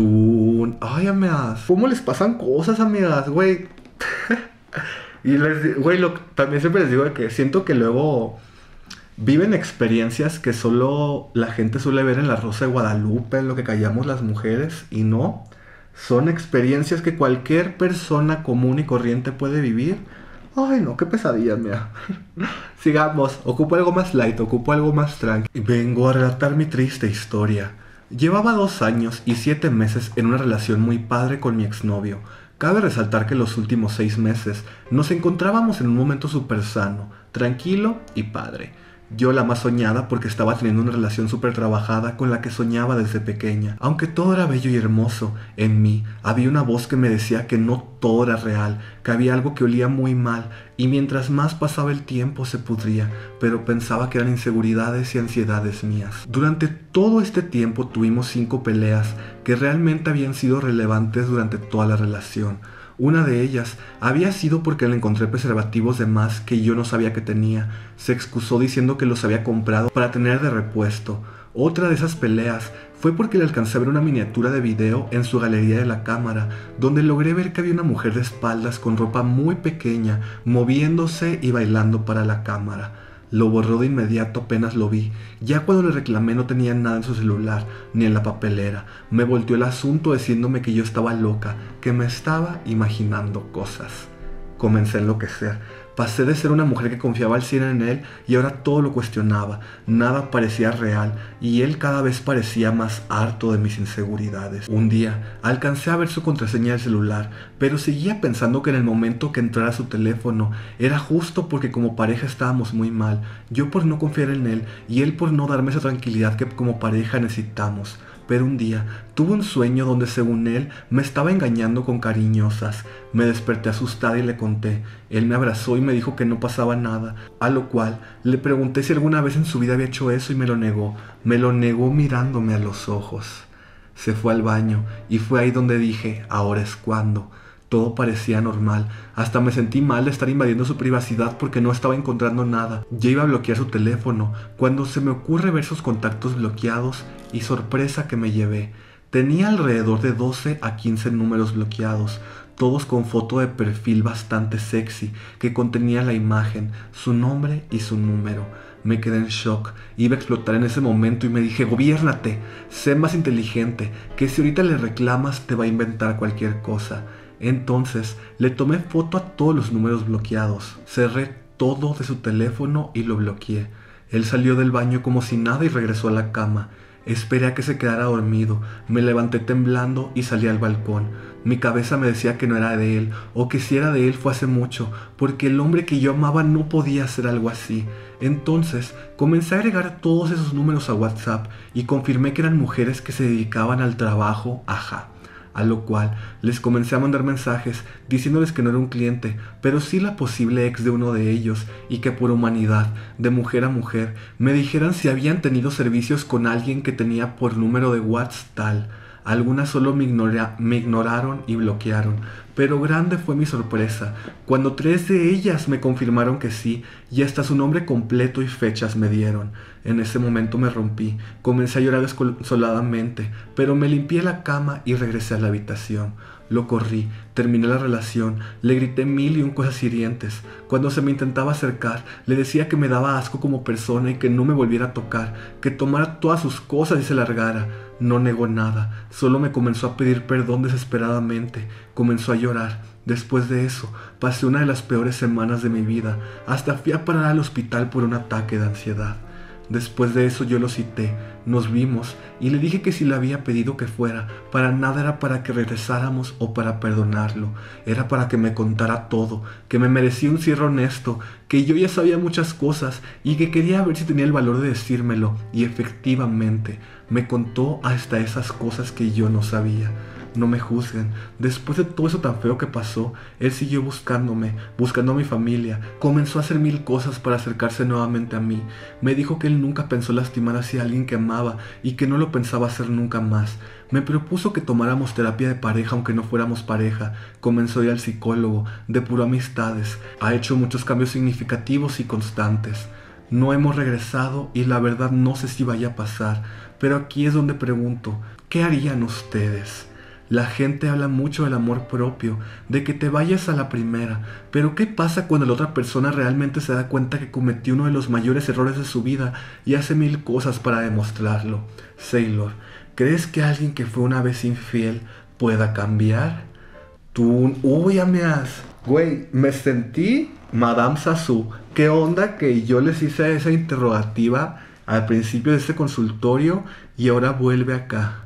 [SPEAKER 2] Tú... Ay, amigas, ¿cómo les pasan cosas, amigas? Güey... Y les güey, lo, también siempre les digo de que siento que luego Viven experiencias que solo la gente suele ver en La Rosa de Guadalupe, en lo que callamos las mujeres, y no. Son experiencias que cualquier persona común y corriente puede vivir. Ay, no, qué pesadilla, mira. Sigamos, ocupo algo más light, ocupo algo más tranqui. Vengo a relatar mi triste historia. Llevaba dos años y siete meses en una relación muy padre con mi exnovio. Cabe resaltar que los últimos seis meses nos encontrábamos en un momento súper sano, tranquilo y padre. Yo la más soñada porque estaba teniendo una relación súper trabajada con la que soñaba desde pequeña. Aunque todo era bello y hermoso, en mí había una voz que me decía que no todo era real, que había algo que olía muy mal y mientras más pasaba el tiempo se pudría, pero pensaba que eran inseguridades y ansiedades mías. Durante todo este tiempo tuvimos cinco peleas que realmente habían sido relevantes durante toda la relación. Una de ellas había sido porque le encontré preservativos de más que yo no sabía que tenía. Se excusó diciendo que los había comprado para tener de repuesto. Otra de esas peleas fue porque le alcancé a ver una miniatura de video en su galería de la cámara, donde logré ver que había una mujer de espaldas con ropa muy pequeña, moviéndose y bailando para la cámara. Lo borró de inmediato apenas lo vi. Ya cuando le reclamé no tenía nada en su celular, ni en la papelera. Me volteó el asunto diciéndome que yo estaba loca, que me estaba imaginando cosas. Comencé a enloquecer. Pasé de ser una mujer que confiaba al cien en él y ahora todo lo cuestionaba. Nada parecía real y él cada vez parecía más harto de mis inseguridades. Un día alcancé a ver su contraseña del celular, pero seguía pensando que en el momento que entrara a su teléfono era justo porque como pareja estábamos muy mal. Yo por no confiar en él y él por no darme esa tranquilidad que como pareja necesitamos. Pero un día tuve un sueño donde según él me estaba engañando con cariñosas. Me desperté asustada y le conté. Él me abrazó y me dijo que no pasaba nada, a lo cual le pregunté si alguna vez en su vida había hecho eso y me lo negó. Me lo negó mirándome a los ojos. Se fue al baño y fue ahí donde dije, ahora es cuando. Todo parecía normal, hasta me sentí mal de estar invadiendo su privacidad porque no estaba encontrando nada. Ya iba a bloquear su teléfono cuando se me ocurre ver sus contactos bloqueados y sorpresa que me llevé. Tenía alrededor de doce a quince números bloqueados, todos con foto de perfil bastante sexy que contenía la imagen, su nombre y su número. Me quedé en shock, iba a explotar en ese momento y me dije, gobiérnate, sé más inteligente, que si ahorita le reclamas te va a inventar cualquier cosa. Entonces le tomé foto a todos los números bloqueados, cerré todo de su teléfono y lo bloqueé. Él salió del baño como si nada y regresó a la cama. Esperé a que se quedara dormido, me levanté temblando y salí al balcón. Mi cabeza me decía que no era de él, o que si era de él fue hace mucho, porque el hombre que yo amaba no podía hacer algo así. Entonces comencé a agregar todos esos números a WhatsApp y confirmé que eran mujeres que se dedicaban al trabajo, ajá. A lo cual les comencé a mandar mensajes diciéndoles que no era un cliente, pero sí la posible ex de uno de ellos y que por humanidad, de mujer a mujer, me dijeran si habían tenido servicios con alguien que tenía por número de WhatsApp tal. Algunas solo me, ignora, me ignoraron y bloquearon, pero grande fue mi sorpresa cuando tres de ellas me confirmaron que sí y hasta su nombre completo y fechas me dieron. En ese momento me rompí, comencé a llorar desconsoladamente, pero me limpié la cama y regresé a la habitación. Lo corrí, terminé la relación, le grité mil y un cosas hirientes. Cuando se me intentaba acercar, le decía que me daba asco como persona y que no me volviera a tocar, que tomara todas sus cosas y se largara. No negó nada, solo me comenzó a pedir perdón desesperadamente, comenzó a llorar. Después de eso, pasé una de las peores semanas de mi vida, hasta fui a parar al hospital por un ataque de ansiedad. Después de eso yo lo cité, nos vimos y le dije que si le había pedido que fuera, para nada era para que regresáramos o para perdonarlo, era para que me contara todo, que me merecía un cierre honesto, que yo ya sabía muchas cosas y que quería ver si tenía el valor de decírmelo, y efectivamente me contó hasta esas cosas que yo no sabía. No me juzguen, después de todo eso tan feo que pasó, él siguió buscándome, buscando a mi familia, comenzó a hacer mil cosas para acercarse nuevamente a mí. Me dijo que él nunca pensó lastimar hacia alguien que amaba y que no lo pensaba hacer nunca más. Me propuso que tomáramos terapia de pareja aunque no fuéramos pareja. Comenzó a ir al psicólogo, depuró amistades, ha hecho muchos cambios significativos y constantes. No hemos regresado y la verdad no sé si vaya a pasar, pero aquí es donde pregunto, ¿qué harían ustedes? La gente habla mucho del amor propio, de que te vayas a la primera, pero ¿qué pasa cuando la otra persona realmente se da cuenta que cometió uno de los mayores errores de su vida y hace mil cosas para demostrarlo? Sailor, ¿crees que alguien que fue una vez infiel pueda cambiar? Tú, uy, amigas, güey, me sentí Madame Sassou. ¿Qué onda que yo les hice esa interrogativa al principio de este consultorio y ahora vuelve acá?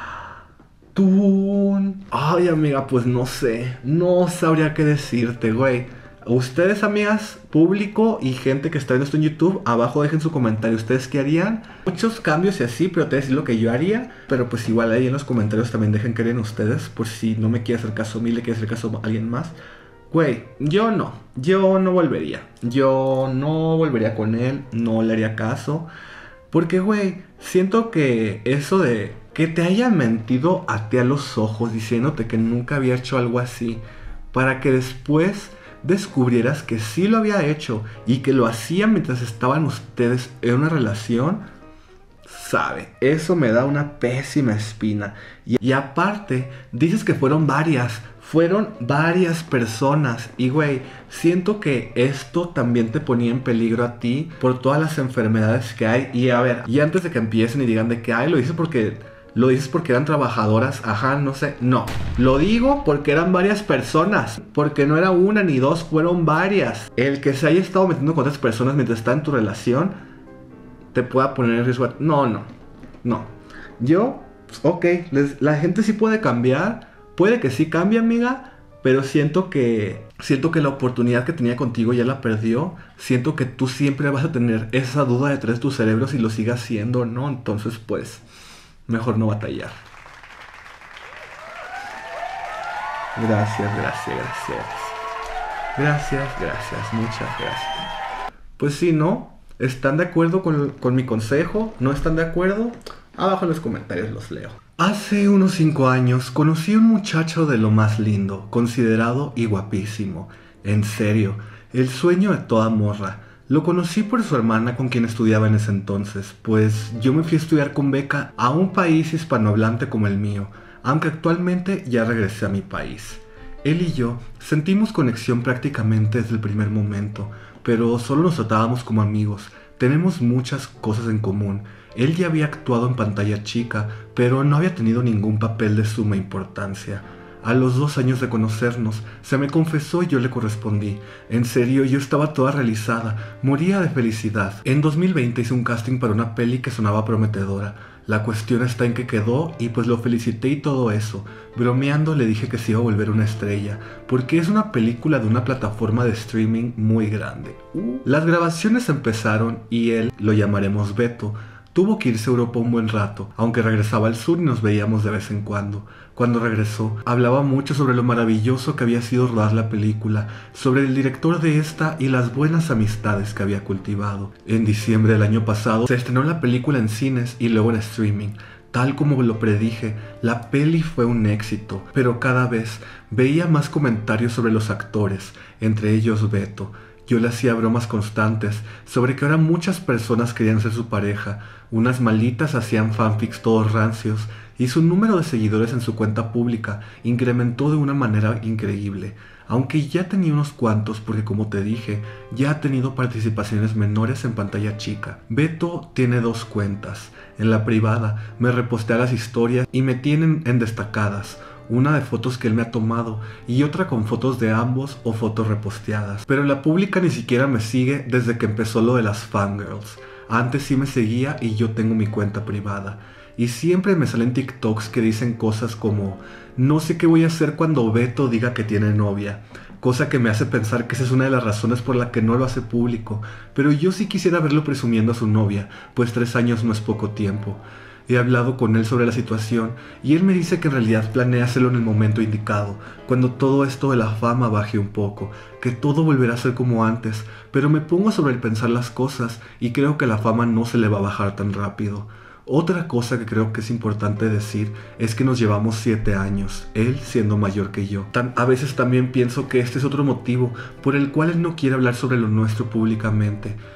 [SPEAKER 2] Tú, ay, amiga, pues no sé, no sabría qué decirte, güey. Ustedes, amigas, público y gente que está viendo esto en YouTube, abajo dejen su comentario. ¿Ustedes qué harían? Muchos cambios y así, pero te voy a decir lo que yo haría. Pero pues igual ahí en los comentarios también dejen qué harían ustedes, por si no me quiere hacer caso a mí, le quiere hacer caso a alguien más. Güey, yo no, yo no volvería. Yo no volvería con él, no le haría caso. Porque, güey, siento que eso de que te hayan mentido a ti a los ojos diciéndote que nunca había hecho algo así, para que después descubrieras que sí lo había hecho y que lo hacía mientras estaban ustedes en una relación, sabe, eso me da una pésima espina. Y, y aparte, dices que fueron varias, fueron varias personas. Y güey, siento que esto también te ponía en peligro a ti por todas las enfermedades que hay. Y a ver, y antes de que empiecen y digan de que ay, lo dices porque... Lo dices porque eran trabajadoras, ajá, no sé, no. Lo digo porque eran varias personas, porque no era una ni dos, fueron varias. El que se haya estado metiendo con otras personas mientras está en tu relación, te pueda poner en riesgo. No, no, no. Yo, ok, les, la gente sí puede cambiar, puede que sí cambie, amiga, pero siento que, siento que la oportunidad que tenía contigo ya la perdió. Siento que tú siempre vas a tener esa duda detrás de tu cerebro si lo sigue haciendo o no, entonces pues... mejor no batallar. Gracias, gracias, gracias. Gracias, gracias, muchas gracias. Pues si no, ¿están de acuerdo con, con mi consejo? ¿No están de acuerdo? Abajo en los comentarios los leo. Hace unos cinco años conocí a un muchacho de lo más lindo, considerado y guapísimo. En serio, el sueño de toda morra. Lo conocí por su hermana con quien estudiaba en ese entonces, pues yo me fui a estudiar con beca a un país hispanohablante como el mío, aunque actualmente ya regresé a mi país. Él y yo sentimos conexión prácticamente desde el primer momento, pero solo nos tratábamos como amigos. Tenemos muchas cosas en común. Él ya había actuado en pantalla chica, pero no había tenido ningún papel de suma importancia. A los dos años de conocernos, se me confesó y yo le correspondí. En serio, yo estaba toda realizada, moría de felicidad. En dos mil veinte hice un casting para una peli que sonaba prometedora. La cuestión está en que quedó y pues lo felicité y todo eso. Bromeando le dije que se iba a volver una estrella, porque es una película de una plataforma de streaming muy grande. Uh. Las grabaciones empezaron y él, lo llamaremos Beto, tuvo que irse a Europa un buen rato, aunque regresaba al sur y nos veíamos de vez en cuando. Cuando regresó, hablaba mucho sobre lo maravilloso que había sido rodar la película, sobre el director de esta y las buenas amistades que había cultivado. En diciembre del año pasado, se estrenó la película en cines y luego en streaming. Tal como lo predije, la peli fue un éxito, pero cada vez veía más comentarios sobre los actores, entre ellos Beto. Yo le hacía bromas constantes sobre que ahora muchas personas querían ser su pareja, unas malitas hacían fanfics todos rancios y su número de seguidores en su cuenta pública incrementó de una manera increíble, aunque ya tenía unos cuantos porque como te dije, ya ha tenido participaciones menores en pantalla chica. Beto tiene dos cuentas, en la privada me repostea las historias y me tienen en destacadas, una de fotos que él me ha tomado y otra con fotos de ambos o fotos reposteadas. Pero la pública ni siquiera me sigue desde que empezó lo de las fangirls. Antes sí me seguía y yo tengo mi cuenta privada. Y siempre me salen TikToks que dicen cosas como no sé qué voy a hacer cuando Beto diga que tiene novia. Cosa que me hace pensar que esa es una de las razones por la que no lo hace público. Pero yo sí quisiera verlo presumiendo a su novia, pues tres años no es poco tiempo. He hablado con él sobre la situación y él me dice que en realidad planea hacerlo en el momento indicado, cuando todo esto de la fama baje un poco, que todo volverá a ser como antes, pero me pongo a sobrepensar las cosas y creo que la fama no se le va a bajar tan rápido. Otra cosa que creo que es importante decir es que nos llevamos siete años, él siendo mayor que yo. Tan, a veces también pienso que este es otro motivo por el cual él no quiere hablar sobre lo nuestro públicamente.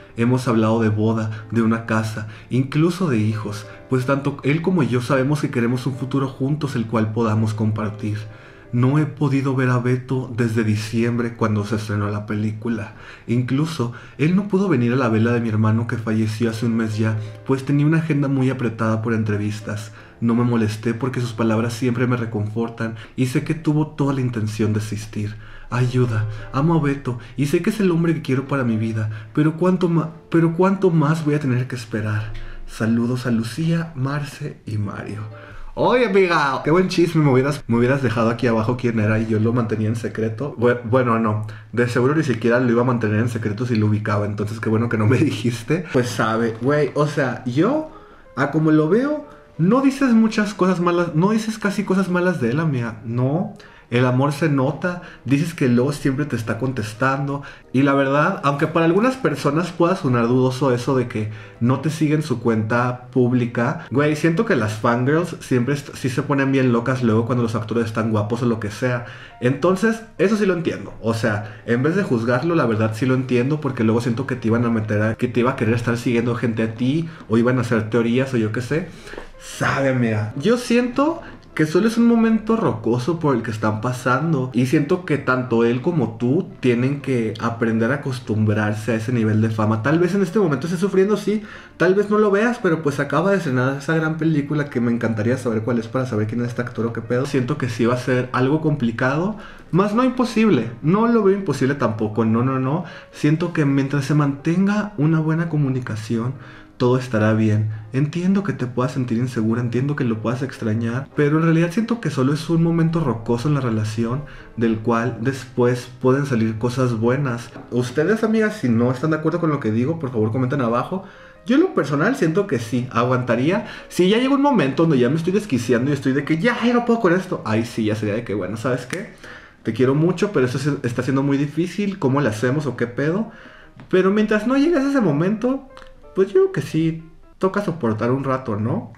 [SPEAKER 2] Hemos hablado de boda, de una casa, incluso de hijos, pues tanto él como yo sabemos que queremos un futuro juntos el cual podamos compartir. No he podido ver a Beto desde diciembre cuando se estrenó la película. Incluso, él no pudo venir a la vela de mi hermano que falleció hace un mes ya, pues tenía una agenda muy apretada por entrevistas. No me molesté porque sus palabras siempre me reconfortan y sé que tuvo toda la intención de asistir. Ayuda, amo a Beto y sé que es el hombre que quiero para mi vida, pero cuánto, ma- pero cuánto más voy a tener que esperar. Saludos a Lucía, Marce y Mario. Oye, amiga, qué buen chisme, me hubieras, me hubieras dejado aquí abajo quién era y yo lo mantenía en secreto. Bueno, bueno, no, de seguro ni siquiera lo iba a mantener en secreto si lo ubicaba, entonces qué bueno que no me dijiste. Pues sabe, güey, o sea, yo, a como lo veo, no dices muchas cosas malas, no dices casi cosas malas de él, amiga, no. El amor se nota, dices que luego siempre te está contestando. Y la verdad, aunque para algunas personas pueda sonar dudoso eso de que no te siguen su cuenta pública, güey, siento que las fangirls siempre sí se ponen bien locas luego cuando los actores están guapos o lo que sea. Entonces, eso sí lo entiendo. O sea, en vez de juzgarlo, la verdad sí lo entiendo, porque luego siento que te iban a meter a, que te iba a querer estar siguiendo gente a ti, o iban a hacer teorías o yo qué sé. Sabe, amiga, yo siento que solo es un momento rocoso por el que están pasando y siento que tanto él como tú tienen que aprender a acostumbrarse a ese nivel de fama. Tal vez en este momento esté sufriendo, sí, tal vez no lo veas, pero pues acaba de estrenar esa gran película que me encantaría saber cuál es para saber quién es este actor o qué pedo. Siento que sí va a ser algo complicado, más no imposible, no lo veo imposible tampoco, no, no, no. Siento que mientras se mantenga una buena comunicación, todo estará bien. Entiendo que te puedas sentir insegura, entiendo que lo puedas extrañar, pero en realidad siento que solo es un momento rocoso en la relación, del cual después pueden salir cosas buenas. Ustedes, amigas, si no están de acuerdo con lo que digo, por favor comenten abajo. Yo en lo personal siento que sí, aguantaría. Si ya llega un momento donde ya me estoy desquiciando y estoy de que ya, ya no puedo con esto, ahí sí, ya sería de que, bueno, ¿sabes qué? Te quiero mucho, pero eso está siendo muy difícil, ¿cómo le hacemos o qué pedo? Pero mientras no llegues a ese momento, pues yo creo que sí, toca soportar un rato, ¿no?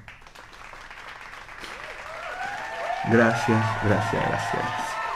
[SPEAKER 2] Gracias, gracias, gracias.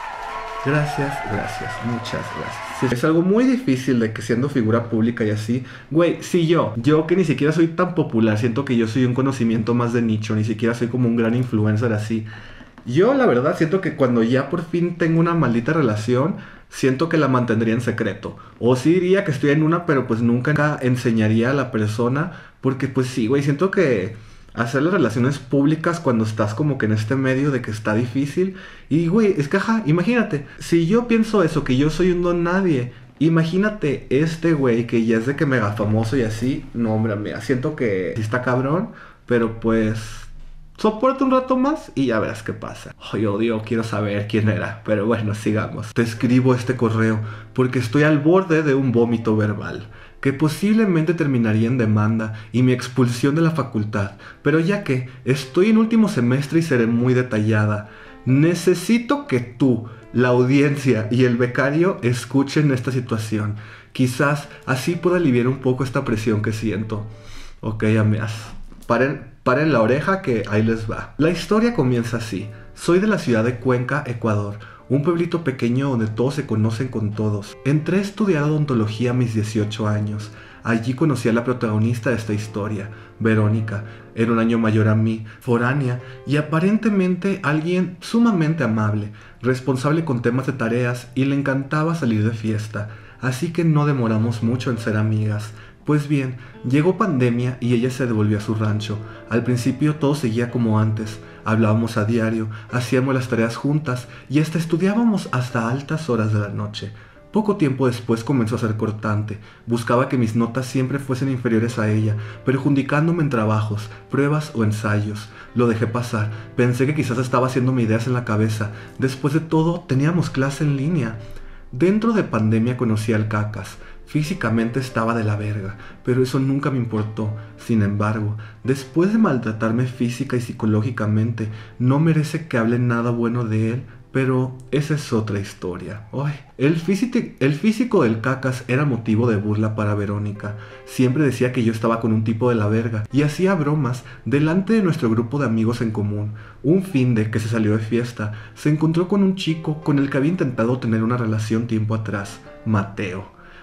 [SPEAKER 2] Gracias, gracias, muchas gracias. Es algo muy difícil de que siendo figura pública y así, güey, si yo, yo que ni siquiera soy tan popular, siento que yo soy un conocimiento más de nicho, ni siquiera soy como un gran influencer así. Yo la verdad siento que cuando ya por fin tengo una maldita relación, siento que la mantendría en secreto. O sí diría que estoy en una, pero pues nunca enseñaría a la persona. Porque pues sí, güey, siento que hacer las relaciones públicas cuando estás como que en este medio de que está difícil. Y güey, es que ajá, imagínate, si yo pienso eso, que yo soy un don nadie, imagínate este güey que ya es de que mega famoso y así. No, hombre, amiga, siento que sí está cabrón, pero pues soporta un rato más y ya verás qué pasa. Ay, odio, quiero saber quién era. Pero bueno, sigamos. Te escribo este correo porque estoy al borde de un vómito verbal, que posiblemente terminaría en demanda y mi expulsión de la facultad. Pero ya que estoy en último semestre y seré muy detallada, necesito que tú, la audiencia y el becario escuchen esta situación. Quizás así pueda aliviar un poco esta presión que siento. Ok, amigas, paren, paren la oreja que ahí les va. La historia comienza así. Soy de la ciudad de Cuenca, Ecuador, un pueblito pequeño donde todos se conocen con todos. Entré a estudiar odontología a mis dieciocho años. Allí conocí a la protagonista de esta historia, Verónica. Era un año mayor a mí, foránea y aparentemente alguien sumamente amable, responsable con temas de tareas y le encantaba salir de fiesta. Así que no demoramos mucho en ser amigas. Pues bien, llegó pandemia y ella se devolvió a su rancho. Al principio todo seguía como antes. Hablábamos a diario, hacíamos las tareas juntas y hasta estudiábamos hasta altas horas de la noche. Poco tiempo después comenzó a ser cortante. Buscaba que mis notas siempre fuesen inferiores a ella, perjudicándome en trabajos, pruebas o ensayos. Lo dejé pasar. Pensé que quizás estaba haciéndome ideas en la cabeza. Después de todo, teníamos clase en línea. Dentro de pandemia conocí al Cacas. Físicamente estaba de la verga, pero eso nunca me importó. Sin embargo, después de maltratarme física y psicológicamente, no merece que hable nada bueno de él, pero esa es otra historia. Ay, el, físico, el físico del Cacas era motivo de burla para Verónica. Siempre decía que yo estaba con un tipo de la verga y hacía bromas delante de nuestro grupo de amigos en común. Un fin de que se salió de fiesta, se encontró con un chico con el que había intentado tener una relación tiempo atrás, Mateo.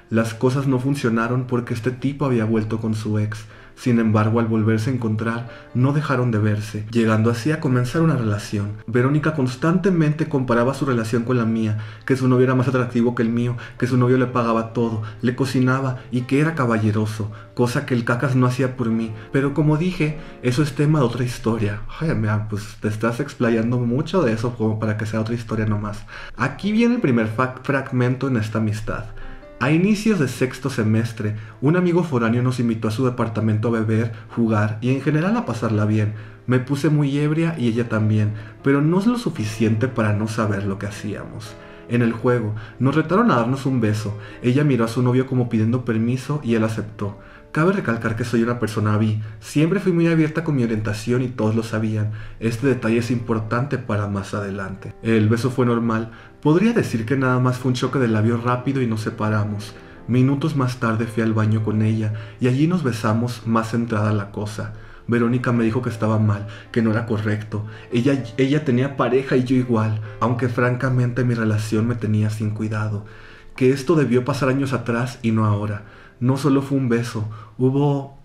[SPEAKER 2] Las cosas no funcionaron porque este tipo había vuelto con su ex. Sin embargo, al volverse a encontrar, no dejaron de verse, llegando así a comenzar una relación. Verónica constantemente comparaba su relación con la mía, que su novio era más atractivo que el mío, que su novio le pagaba todo, le cocinaba y que era caballeroso, cosa que el cacas no hacía por mí. Pero como dije, eso es tema de otra historia. Ay, mira, pues te estás explayando mucho de eso como para que sea otra historia nomás. Aquí viene el primer fragmento en esta amistad. A inicios de sexto semestre, un amigo foráneo nos invitó a su departamento a beber, jugar y en general a pasarla bien. Me puse muy ebria y ella también, pero no es lo suficiente para no saber lo que hacíamos. En el juego, nos retaron a darnos un beso. Ella miró a su novio como pidiendo permiso y él aceptó. Cabe recalcar que soy una persona bi. Siempre fui muy abierta con mi orientación y todos lo sabían. Este detalle es importante para más adelante. El beso fue normal. Podría decir que nada más fue un choque de labios rápido y nos separamos. Minutos más tarde fui al baño con ella y allí nos besamos más centrada la cosa. Verónica me dijo que estaba mal, que no era correcto. Ella, ella tenía pareja y yo igual, aunque francamente mi relación me tenía sin cuidado. Que esto debió pasar años atrás y no ahora. No solo fue un beso, hubo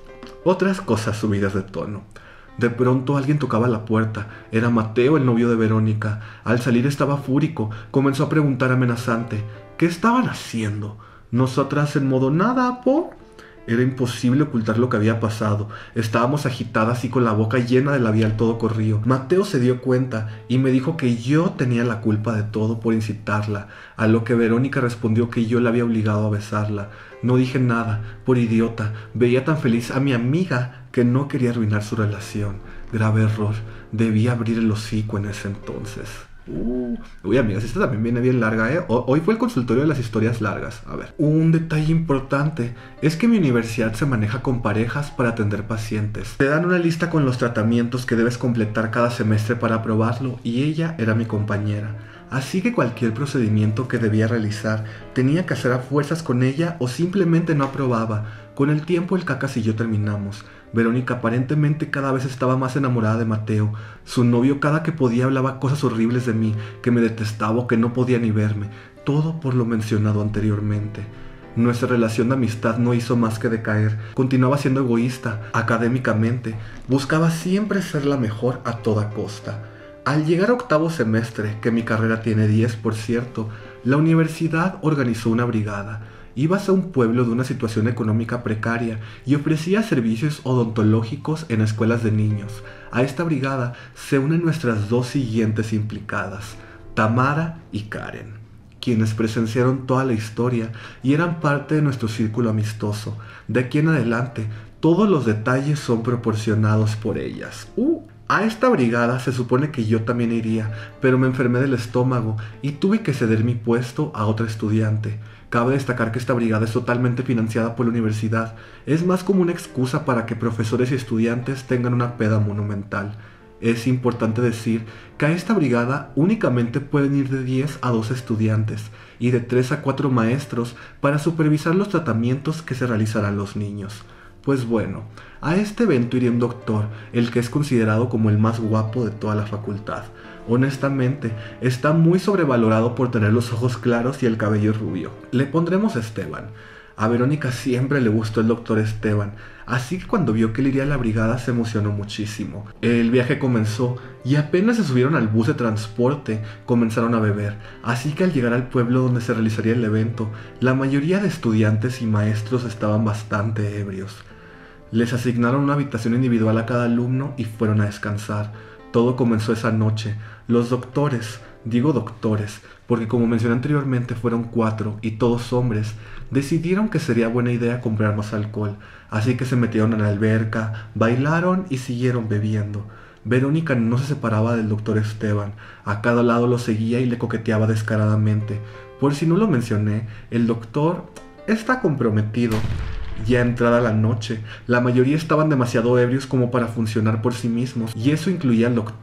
[SPEAKER 2] otras cosas subidas de tono. De pronto alguien tocaba la puerta. Era Mateo, el novio de Verónica. Al salir estaba fúrico. Comenzó a preguntar amenazante. ¿Qué estaban haciendo? Nosotras en modo nada, ¿por? Era imposible ocultar lo que había pasado. Estábamos agitadas y con la boca llena de labial todo corrido. Mateo se dio cuenta y me dijo que yo tenía la culpa de todo por incitarla, a lo que Verónica respondió que yo la había obligado a besarla. No dije nada, por idiota. Veía tan feliz a mi amiga que no quería arruinar su relación. Grave error. Debí abrir el hocico en ese entonces. Uh, uy, amigas, esta también viene bien larga, ¿eh? Hoy fue el consultorio de las historias largas. A ver. Un detalle importante es que mi universidad se maneja con parejas para atender pacientes. Te dan una lista con los tratamientos que debes completar cada semestre para aprobarlo y ella era mi compañera. Así que cualquier procedimiento que debía realizar tenía que hacer a fuerzas con ella o simplemente no aprobaba. Con el tiempo el cacas y yo terminamos. Verónica aparentemente cada vez estaba más enamorada de Mateo. Su novio cada que podía hablaba cosas horribles de mí, que me detestaba o que no podía ni verme. Todo por lo mencionado anteriormente. Nuestra relación de amistad no hizo más que decaer. Continuaba siendo egoísta, académicamente. Buscaba siempre ser la mejor a toda costa. Al llegar a octavo semestre, que mi carrera tiene diez por cierto, la universidad organizó una brigada. Ibas a un pueblo de una situación económica precaria y ofrecía servicios odontológicos en escuelas de niños. A esta brigada se unen nuestras dos siguientes implicadas, Tamara y Karen, quienes presenciaron toda la historia y eran parte de nuestro círculo amistoso. De aquí en adelante, todos los detalles son proporcionados por ellas. Uh. A esta brigada se supone que yo también iría, pero me enfermé del estómago y tuve que ceder mi puesto a otra estudiante. Cabe destacar que esta brigada es totalmente financiada por la universidad. Es más como una excusa para que profesores y estudiantes tengan una peda monumental. Es importante decir que a esta brigada únicamente pueden ir de diez a doce estudiantes y de tres a cuatro maestros para supervisar los tratamientos que se realizarán los niños. Pues bueno, a este evento iría un doctor, el que es considerado como el más guapo de toda la facultad. Honestamente, está muy sobrevalorado por tener los ojos claros y el cabello rubio. Le pondremos Esteban. A Verónica siempre le gustó el doctor Esteban, así que cuando vio que él iría a la brigada se emocionó muchísimo. El viaje comenzó y apenas se subieron al bus de transporte comenzaron a beber, así que al llegar al pueblo donde se realizaría el evento, la mayoría de estudiantes y maestros estaban bastante ebrios. Les asignaron una habitación individual a cada alumno y fueron a descansar. Todo comenzó esa noche. Los doctores, digo doctores, porque como mencioné anteriormente fueron cuatro y todos hombres, decidieron que sería buena idea comprar más alcohol, así que se metieron en la alberca, bailaron y siguieron bebiendo. Verónica no se separaba del doctor Esteban, a cada lado lo seguía y le coqueteaba descaradamente. Por si no lo mencioné, el doctor está comprometido. Ya entrada la noche, la mayoría estaban demasiado ebrios como para funcionar por sí mismos, y eso incluía al doctor.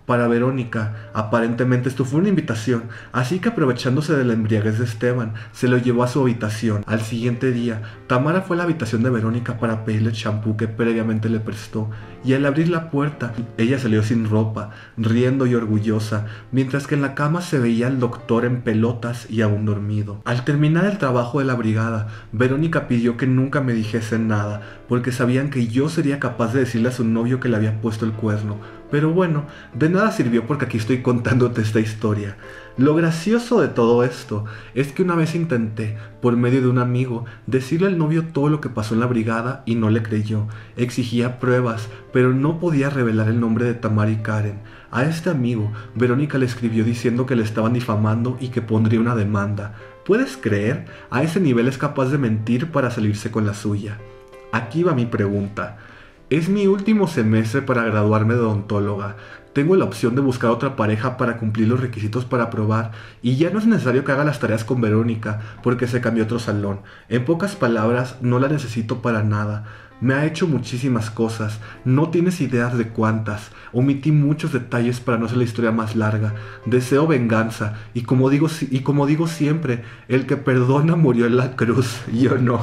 [SPEAKER 2] Para Verónica, aparentemente esto fue una invitación, así que aprovechándose de la embriaguez de Esteban, se lo llevó a su habitación. Al siguiente día, Tamara fue a la habitación de Verónica para pedirle el champú que previamente le prestó, y al abrir la puerta, ella salió sin ropa, riendo y orgullosa, mientras que en la cama se veía al doctor en pelotas y aún dormido. Al terminar el trabajo de la brigada, Verónica pidió que nunca me dijesen nada, porque sabían que yo sería capaz de decirle a su novio que le había puesto el cuerno. Pero bueno, de nada sirvió porque aquí estoy contándote esta historia. Lo gracioso de todo esto es que una vez intenté, por medio de un amigo, decirle al novio todo lo que pasó en la brigada y no le creyó. Exigía pruebas, pero no podía revelar el nombre de Tamara y Karen. A este amigo, Verónica le escribió diciendo que le estaban difamando y que pondría una demanda. ¿Puedes creer? A ese nivel es capaz de mentir para salirse con la suya. Aquí va mi pregunta. Es mi último semestre para graduarme de odontóloga. Tengo la opción de buscar otra pareja para cumplir los requisitos para aprobar y ya no es necesario que haga las tareas con Verónica porque se cambió a otro salón. En pocas palabras, no la necesito para nada. Me ha hecho muchísimas cosas, no tienes ideas de cuántas. Omití muchos detalles para no hacer la historia más larga. Deseo venganza y como digo, y como digo siempre, el que perdona murió en la cruz, yo no.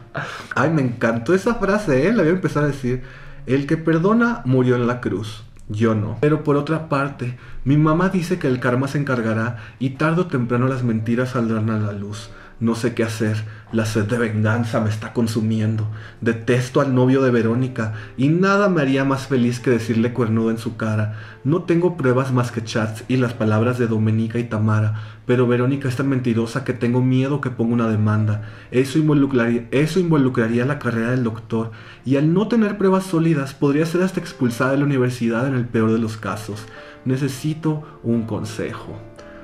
[SPEAKER 2] Ay, me encantó esa frase, ¿eh? La voy a empezar a decir. El que perdona murió en la cruz, yo no. Pero por otra parte, mi mamá dice que el karma se encargará y tarde o temprano las mentiras saldrán a la luz. No sé qué hacer, la sed de venganza me está consumiendo. Detesto al novio de Verónica y nada me haría más feliz que decirle cuernudo en su cara. No tengo pruebas más que chats y las palabras de Domenica y Tamara, pero Verónica es tan mentirosa que tengo miedo que ponga una demanda. Eso involucraría, eso involucraría la carrera del doctor y al no tener pruebas sólidas podría ser hasta expulsada de la universidad en el peor de los casos. Necesito un consejo.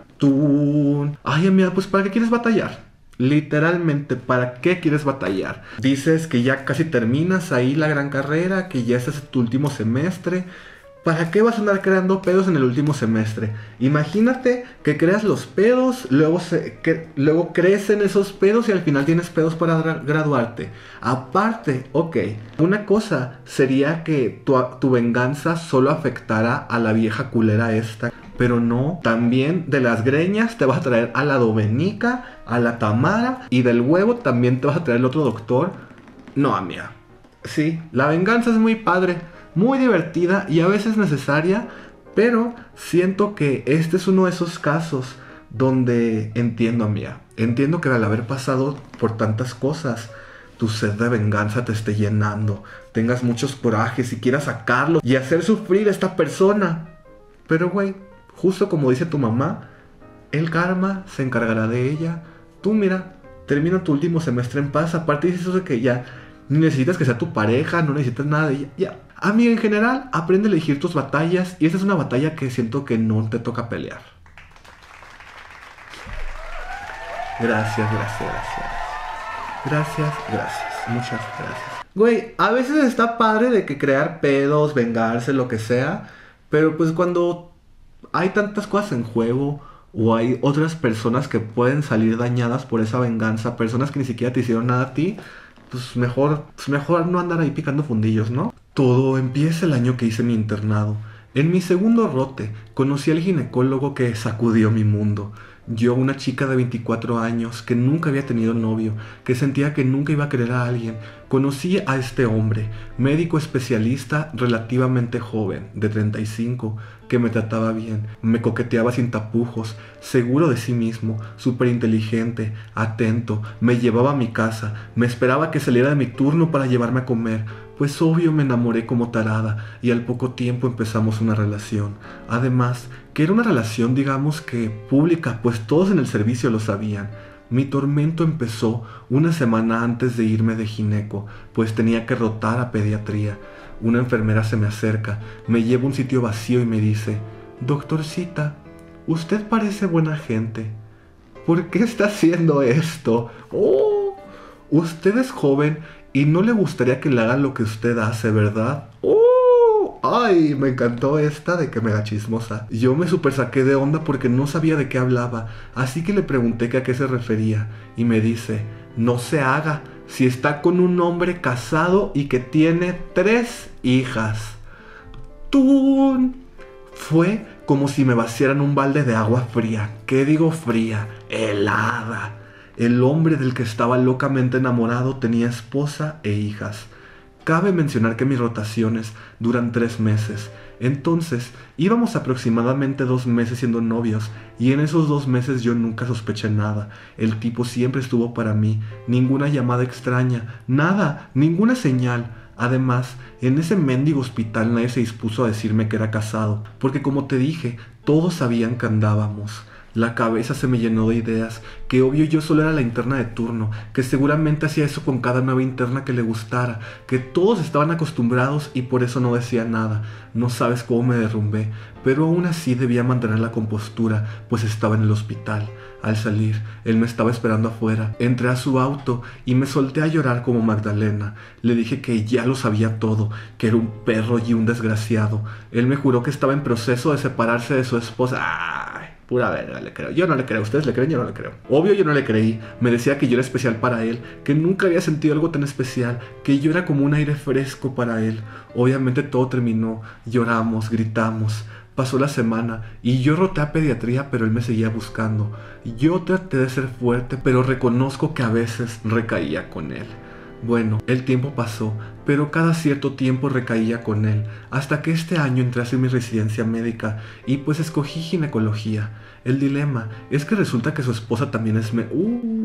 [SPEAKER 2] Tú... Ay, amiga, pues ¿para qué quieres batallar? Literalmente, ¿para qué quieres batallar? Dices que ya casi terminas ahí la gran carrera, que ya este es tu último semestre. ¿Para qué vas a andar creando pedos en el último semestre? Imagínate que creas los pedos, luego, se, que, luego crecen esos pedos y al final tienes pedos para graduarte. Aparte, ok, una cosa sería que tu, tu venganza solo afectara a la vieja culera esta. Pero no, también de las greñas te vas a traer a la Domenica, a la Tamara y del huevo también te vas a traer el otro doctor. No, amiga. Sí, la venganza es muy padre, muy divertida y a veces necesaria, pero siento que este es uno de esos casos donde entiendo, amiga. Entiendo que al haber pasado por tantas cosas, tu sed de venganza te esté llenando, tengas muchos corajes y quieras sacarlo y hacer sufrir a esta persona. Pero güey, justo como dice tu mamá, el karma se encargará de ella. Tú mira, termina tu último semestre en paz. Aparte dices eso de que ya no necesitas que sea tu pareja, no necesitas nada de ella. Ya. Amiga, en general, aprende a elegir tus batallas. Y esta es una batalla que siento que no te toca pelear. Gracias, gracias, gracias. Gracias, gracias. Muchas gracias. Güey, a veces está padre de que crear pedos, vengarse, lo que sea. Pero pues cuando hay tantas cosas en juego o hay otras personas que pueden salir dañadas por esa venganza, personas que ni siquiera te hicieron nada a ti, pues mejor, pues mejor no andar ahí picando fundillos, ¿no? Todo empieza el año que hice mi internado. En mi segundo rote, conocí al ginecólogo que sacudió mi mundo. Yo, una chica de veinticuatro años, que nunca había tenido novio, que sentía que nunca iba a querer a alguien, conocí a este hombre, médico especialista relativamente joven, de treinta y cinco, que me trataba bien, me coqueteaba sin tapujos, seguro de sí mismo, súper inteligente, atento, me llevaba a mi casa, me esperaba que saliera de mi turno para llevarme a comer, pues obvio me enamoré como tarada y al poco tiempo empezamos una relación. Además, que era una relación digamos que pública, pues todos en el servicio lo sabían. Mi tormento empezó una semana antes de irme de gineco, pues tenía que rotar a pediatría. Una enfermera se me acerca, me lleva a un sitio vacío y me dice: doctorcita, usted parece buena gente. ¿Por qué está haciendo esto? Oh, usted es joven y no le gustaría que le hagan lo que usted hace, ¿verdad? ¡Oh! ¡Ay! Me encantó esta de que me haga chismosa. Yo me super saqué de onda porque no sabía de qué hablaba, así que le pregunté que a qué se refería y me dice: no se haga, si está con un hombre casado y que tiene tres hijas. ¡Tun! Fue como si me vaciaran un balde de agua fría. ¿Qué digo fría? Helada. El hombre del que estaba locamente enamorado tenía esposa e hijas. Cabe mencionar que mis rotaciones duran tres meses. Entonces, íbamos aproximadamente dos meses siendo novios, y en esos dos meses yo nunca sospeché nada. El tipo siempre estuvo para mí, ninguna llamada extraña, nada, ninguna señal. Además, en ese mendigo hospital nadie se dispuso a decirme que era casado, porque como te dije, todos sabían que andábamos. La cabeza se me llenó de ideas, que obvio yo solo era la interna de turno, que seguramente hacía eso con cada nueva interna que le gustara, que todos estaban acostumbrados y por eso no decía nada. No sabes cómo me derrumbé, pero aún así debía mantener la compostura, pues estaba en el hospital. Al salir, él me estaba esperando afuera. Entré a su auto y me solté a llorar como Magdalena. Le dije que ya lo sabía todo, que era un perro y un desgraciado. Él me juró que estaba en proceso de separarse de su esposa. ¡Ay! Pura verga le creo. Yo no le creo. ¿Ustedes le creen? Yo no le creo. Obvio yo no le creí. Me decía que yo era especial para él, que nunca había sentido algo tan especial, que yo era como un aire fresco para él. Obviamente todo terminó. Lloramos, gritamos. Pasó la semana y yo roté a pediatría, pero él me seguía buscando. Yo traté de ser fuerte, pero reconozco que a veces recaía con él. Bueno, el tiempo pasó, pero cada cierto tiempo recaía con él, hasta que este año entré a hacer mi residencia médica y pues escogí ginecología. El dilema es que resulta que su esposa también es me...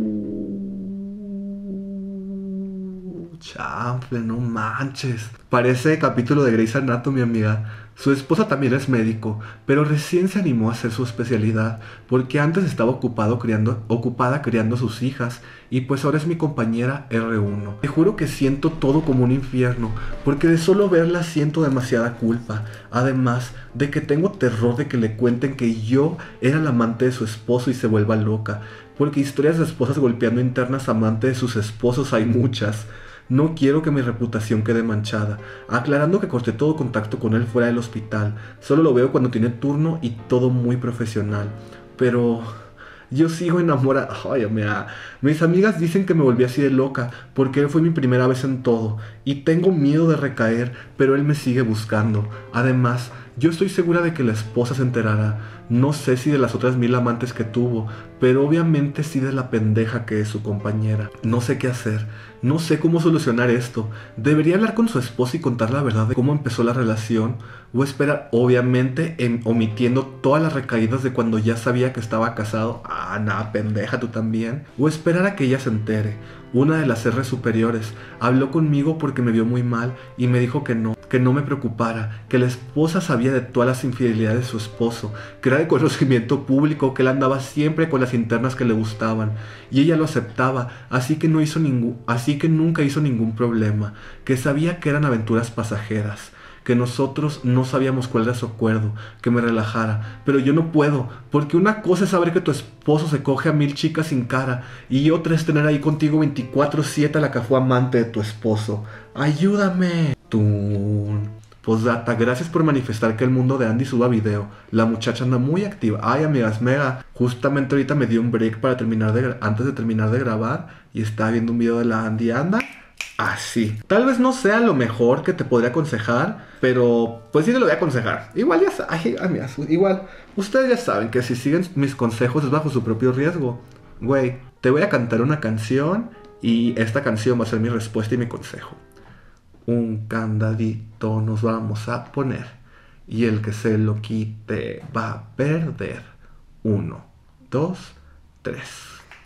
[SPEAKER 2] Uh, chanfle, no manches. Parece capítulo de Grey's Anatomy, amiga. Su esposa también es médico, pero recién se animó a hacer su especialidad, porque antes estaba ocupado criando, ocupada criando sus hijas, y pues ahora es mi compañera erre uno. Te juro que siento todo como un infierno, porque de solo verla siento demasiada culpa, además de que tengo terror de que le cuenten que yo era la amante de su esposo y se vuelva loca, porque historias de esposas golpeando internas amantes de sus esposos hay muchas. No quiero que mi reputación quede manchada, aclarando que corté todo contacto con él fuera del hospital. Solo lo veo cuando tiene turno y todo muy profesional. Pero yo sigo enamorada. Ay, mira. Mis amigas dicen que me volví así de loca porque él fue mi primera vez en todo. Y tengo miedo de recaer, pero él me sigue buscando. Además, yo estoy segura de que la esposa se enterará. No sé si de las otras mil amantes que tuvo, pero obviamente sí de la pendeja que es su compañera. No sé qué hacer, no sé cómo solucionar esto. ¿Debería hablar con su esposa y contar la verdad de cómo empezó la relación? ¿O esperar, obviamente, en, omitiendo todas las recaídas de cuando ya sabía que estaba casado? Ah, nada, pendeja, tú también. ¿O esperar a que ella se entere? Una de las erres superiores habló conmigo porque me vio muy mal y me dijo que no, que no me preocupara, que la esposa sabía de todas las infidelidades de su esposo, que era de conocimiento público, que él andaba siempre con las internas que le gustaban y ella lo aceptaba, así que no hizo ningún, así que nunca hizo ningún problema, que sabía que eran aventuras pasajeras, que nosotros no sabíamos cuál era su acuerdo, que me relajara, pero yo no puedo, porque una cosa es saber que tu esposo se coge a mil chicas sin cara, y otra es tener ahí contigo veinticuatro siete a la que fue amante de tu esposo. ¡Ayúdame! Tun. Postdata, gracias por manifestar que el mundo de Andy suba video. La muchacha anda muy activa. Ay, amigas, mega. Justamente ahorita me dio un break para terminar de antes de terminar de grabar y estaba viendo un video de la Andy. Anda así. Tal vez no sea lo mejor que te podría aconsejar, pero pues sí te lo voy a aconsejar. Igual ya saben, amigas, igual ustedes ya saben que si siguen mis consejos es bajo su propio riesgo. Güey, te voy a cantar una canción y esta canción va a ser mi respuesta y mi consejo. Un candadito nos vamos a poner y el que se lo quite va a perder. Uno, dos, tres.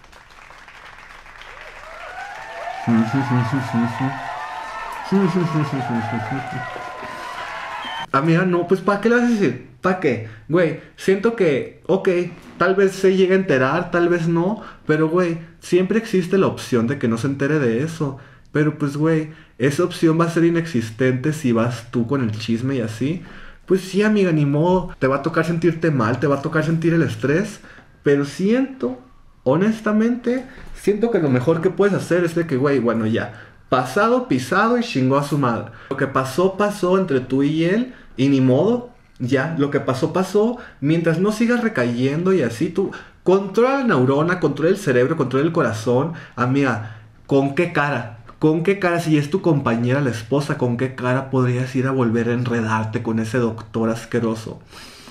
[SPEAKER 2] Amiga, no, pues ¿para qué le vas a decir? ¿Para qué? Güey, siento que, ok, tal vez se llegue a enterar, tal vez no, pero güey, siempre existe la opción de que no se entere de eso. Pero pues güey, esa opción va a ser inexistente si vas tú con el chisme y así. Pues sí, amiga, ni modo, te va a tocar sentirte mal, te va a tocar sentir el estrés, pero siento, honestamente, siento que lo mejor que puedes hacer es de que, güey, bueno, ya, pasado, pisado y chingó a su madre. Lo que pasó, pasó entre tú y él y ni modo, ya, lo que pasó, pasó. Mientras no sigas recayendo y así, tú controla la neurona, controla el cerebro, controla el corazón. Amiga, ¿con qué cara? ¿Con qué cara, si es tu compañera, la esposa, con qué cara podrías ir a volver a enredarte con ese doctor asqueroso?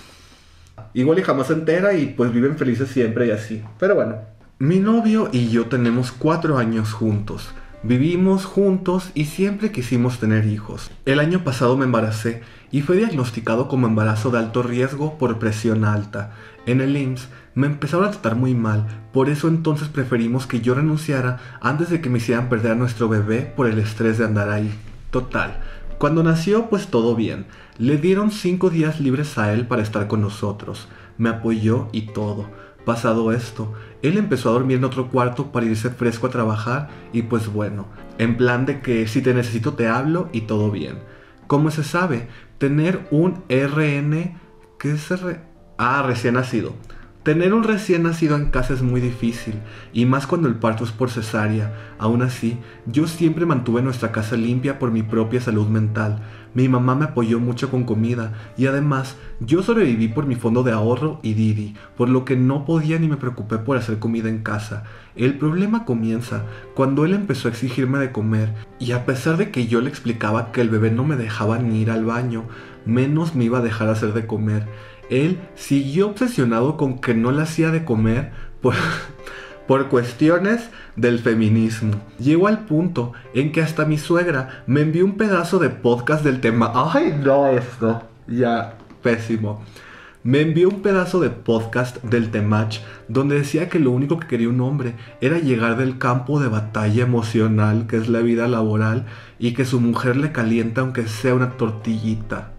[SPEAKER 2] igual y jamás se entera y pues viven felices siempre y así. Pero bueno, mi novio y yo tenemos cuatro años juntos. Vivimos juntos y siempre quisimos tener hijos. El año pasado me embaracé y fue diagnosticado como embarazo de alto riesgo por presión alta. En el I M S S me empezaron a tratar muy mal, por eso entonces preferimos que yo renunciara antes de que me hicieran perder a nuestro bebé por el estrés de andar ahí. Total, cuando nació pues todo bien. Le dieron cinco días libres a él para estar con nosotros. Me apoyó y todo. Pasado esto, él empezó a dormir en otro cuarto para irse fresco a trabajar y pues bueno, en plan de que si te necesito te hablo y todo bien. Como se sabe, tener un R N... ¿Qué es R? Ah, recién nacido. Tener un recién nacido en casa es muy difícil, y más cuando el parto es por cesárea. Aún así, yo siempre mantuve nuestra casa limpia por mi propia salud mental. Mi mamá me apoyó mucho con comida, y además, yo sobreviví por mi fondo de ahorro y Didi, por lo que no podía ni me preocupé por hacer comida en casa. El problema comienza cuando él empezó a exigirme de comer, y a pesar de que yo le explicaba que el bebé no me dejaba ni ir al baño, menos me iba a dejar hacer de comer. Él siguió obsesionado con que no le hacía de comer por, por cuestiones del feminismo. Llegó al punto en que hasta mi suegra me envió un pedazo de podcast del tema. ¡Ay, no, esto! Ya, pésimo. Me envió un pedazo de podcast del Temach donde decía que lo único que quería un hombre era llegar del campo de batalla emocional que es la vida laboral y que su mujer le calienta aunque sea una tortillita.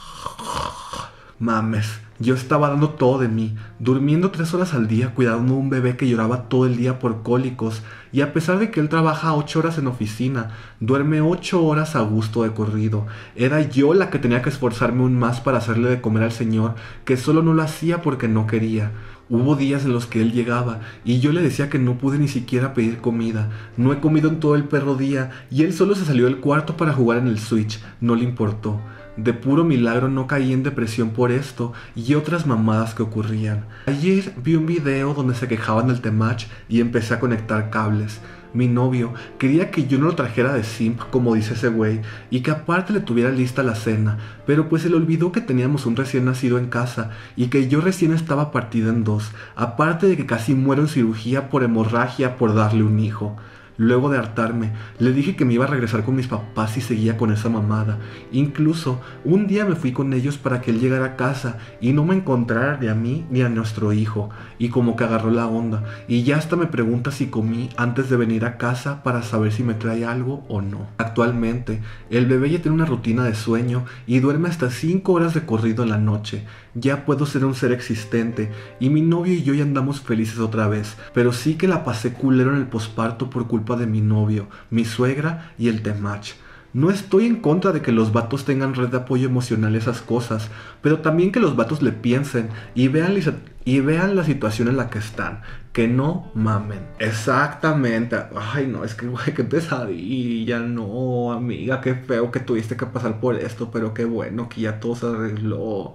[SPEAKER 2] Mames, yo estaba dando todo de mí, durmiendo tres horas al día cuidando a un bebé que lloraba todo el día por cólicos, y a pesar de que él trabaja ocho horas en oficina, duerme ocho horas a gusto de corrido. Era yo la que tenía que esforzarme aún más para hacerle de comer al señor, que solo no lo hacía porque no quería. Hubo días en los que él llegaba y yo le decía que no pude ni siquiera pedir comida. No he comido en todo el perro día y él solo se salió del cuarto para jugar en el Switch, no le importó. De puro milagro no caí en depresión por esto y otras mamadas que ocurrían. Ayer vi un video donde se quejaban del Temach y empecé a conectar cables. Mi novio quería que yo no lo trajera de simp, como dice ese güey, y que aparte le tuviera lista la cena, pero pues se le olvidó que teníamos un recién nacido en casa y que yo recién estaba partida en dos, aparte de que casi muero en cirugía por hemorragia por darle un hijo. Luego de hartarme, le dije que me iba a regresar con mis papás y seguía con esa mamada. Incluso, un día me fui con ellos para que él llegara a casa y no me encontrara ni a mí ni a nuestro hijo. Y como que agarró la onda. Y ya hasta me pregunta si comí antes de venir a casa para saber si me trae algo o no. Actualmente, el bebé ya tiene una rutina de sueño y duerme hasta cinco horas de corrido en la noche. Ya puedo ser un ser existente y mi novio y yo ya andamos felices otra vez. Pero sí que la pasé culero en el posparto por culpa de mi novio, mi suegra y el Temach. No estoy en contra de que los vatos tengan red de apoyo emocional, esas cosas, pero también que los vatos le piensen y vean, y vean la situación en la que están, que no mamen. Exactamente. Ay no, es que güey, qué pesadilla. No, amiga, qué feo que tuviste que pasar por esto, pero qué bueno que ya todo se arregló.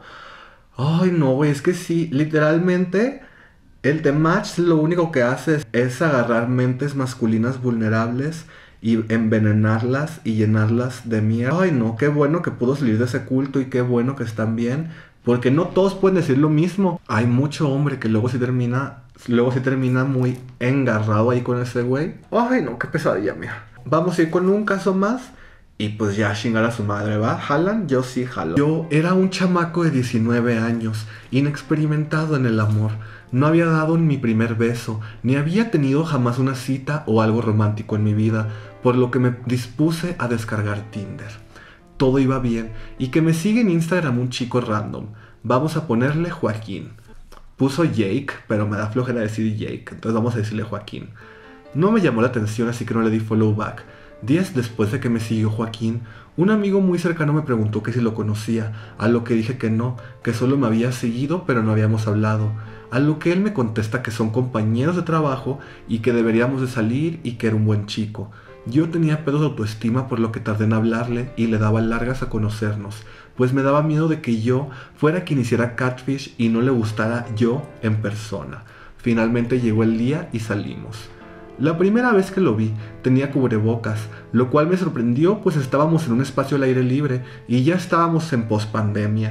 [SPEAKER 2] Ay no, güey, es que sí, literalmente el Temach lo único que hace es, es agarrar mentes masculinas vulnerables y envenenarlas y llenarlas de mierda. Ay no, qué bueno que pudo salir de ese culto y qué bueno que están bien, porque no todos pueden decir lo mismo. Hay mucho hombre que luego sí termina, luego sí termina muy engarrado ahí con ese güey. Ay no, qué pesadilla, mía. Vamos a ir con un caso más. Y pues ya chingar a su madre, ¿va? ¿Jalan? Yo sí jalo. Yo era un chamaco de diecinueve años, inexperimentado en el amor. No había dado mi primer beso, ni había tenido jamás una cita o algo romántico en mi vida, por lo que me dispuse a descargar Tinder. Todo iba bien, y que me sigue en Instagram un chico random. Vamos a ponerle Joaquín. Puso Jake, pero me da flojera decir Jake, entonces vamos a decirle Joaquín. No me llamó la atención, así que no le di follow back. Días después de que me siguió Joaquín, un amigo muy cercano me preguntó que si lo conocía, a lo que dije que no, que solo me había seguido pero no habíamos hablado, a lo que él me contesta que son compañeros de trabajo y que deberíamos de salir y que era un buen chico. Yo tenía pedos de autoestima por lo que tardé en hablarle y le daba largas a conocernos, pues me daba miedo de que yo fuera quien hiciera catfish y no le gustara yo en persona. Finalmente llegó el día y salimos. La primera vez que lo vi tenía cubrebocas, lo cual me sorprendió pues estábamos en un espacio al aire libre y ya estábamos en pospandemia.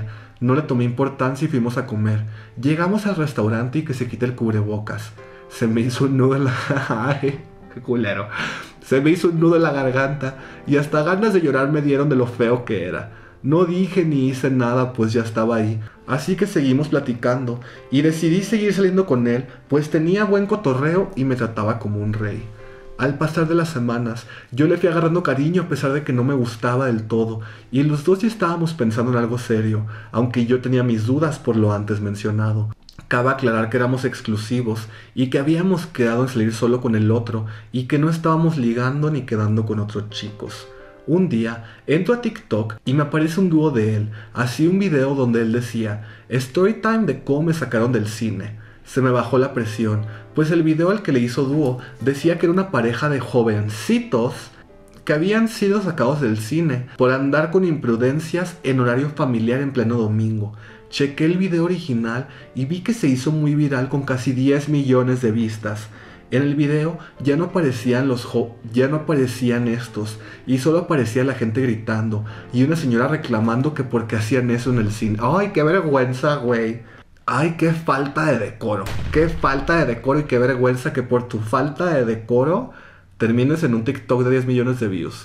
[SPEAKER 2] No le tomé importancia y fuimos a comer. Llegamos al restaurante y que se quite el cubrebocas. Se me hizo un nudo en la... Ay, qué culero. Se me hizo un nudo en la garganta y hasta ganas de llorar me dieron de lo feo que era. No dije ni hice nada, pues ya estaba ahí. Así que seguimos platicando y decidí seguir saliendo con él, pues tenía buen cotorreo y me trataba como un rey. Al pasar de las semanas, yo le fui agarrando cariño a pesar de que no me gustaba del todo, y los dos ya estábamos pensando en algo serio, aunque yo tenía mis dudas por lo antes mencionado. Cabe aclarar que éramos exclusivos y que habíamos quedado en salir solo con el otro y que no estábamos ligando ni quedando con otros chicos. Un día entro a TikTok y me aparece un dúo de él, así un video donde él decía "Story time de cómo me sacaron del cine". Se me bajó la presión, pues el video al que le hizo dúo decía que era una pareja de jovencitos que habían sido sacados del cine por andar con imprudencias en horario familiar en pleno domingo. Chequé el video original y vi que se hizo muy viral con casi diez millones de vistas. En el video ya no aparecían los jo ya no aparecían estos y solo aparecía la gente gritando y una señora reclamando que por qué hacían eso en el cine. ¡Ay, qué vergüenza, güey! ¡Ay, qué falta de decoro! ¡Qué falta de decoro y qué vergüenza que por tu falta de decoro termines en un TikTok de diez millones de views!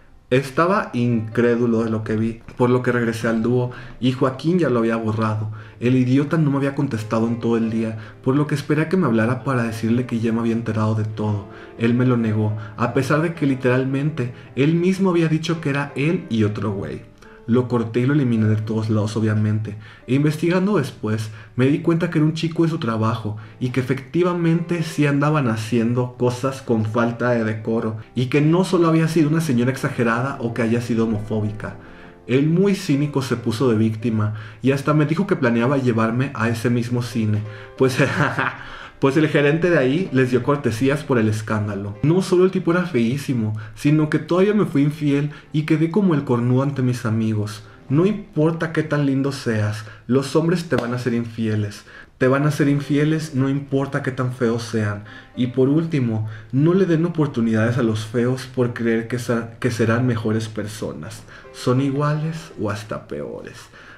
[SPEAKER 2] Estaba incrédulo de lo que vi, por lo que regresé al dúo y Joaquín ya lo había borrado. El idiota no me había contestado en todo el día, por lo que esperé a que me hablara para decirle que ya me había enterado de todo. Él me lo negó, a pesar de que literalmente él mismo había dicho que era él y otro güey. Lo corté y lo eliminé de todos lados, obviamente. E investigando después, me di cuenta que era un chico de su trabajo y que efectivamente sí andaban haciendo cosas con falta de decoro y que no solo había sido una señora exagerada o que haya sido homofóbica. Él muy cínico se puso de víctima y hasta me dijo que planeaba llevarme a ese mismo cine, pues... Pues el gerente de ahí les dio cortesías por el escándalo. No solo el tipo era feísimo, sino que todavía me fui infiel y quedé como el cornudo ante mis amigos. No importa qué tan lindo seas, los hombres te van a ser infieles. Te van a ser infieles no importa qué tan feos sean. Y por último, no le den oportunidades a los feos por creer que, que serán mejores personas. Son iguales o hasta peores.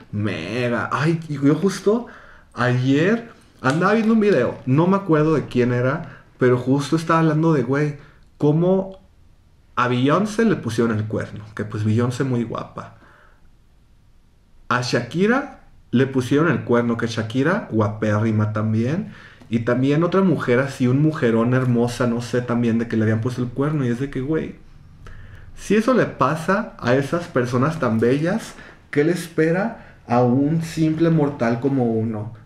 [SPEAKER 2] Mega. Ay, yo justo ayer... andaba viendo un video, no me acuerdo de quién era, pero justo estaba hablando de, güey, cómo a Beyoncé le pusieron el cuerno, que pues Beyoncé muy guapa. A Shakira le pusieron el cuerno, que Shakira guapérrima también. Y también otra mujer así, un mujerón hermosa, no sé, también de que le habían puesto el cuerno. Y es de que, güey, si eso le pasa a esas personas tan bellas, ¿qué le espera a un simple mortal como uno?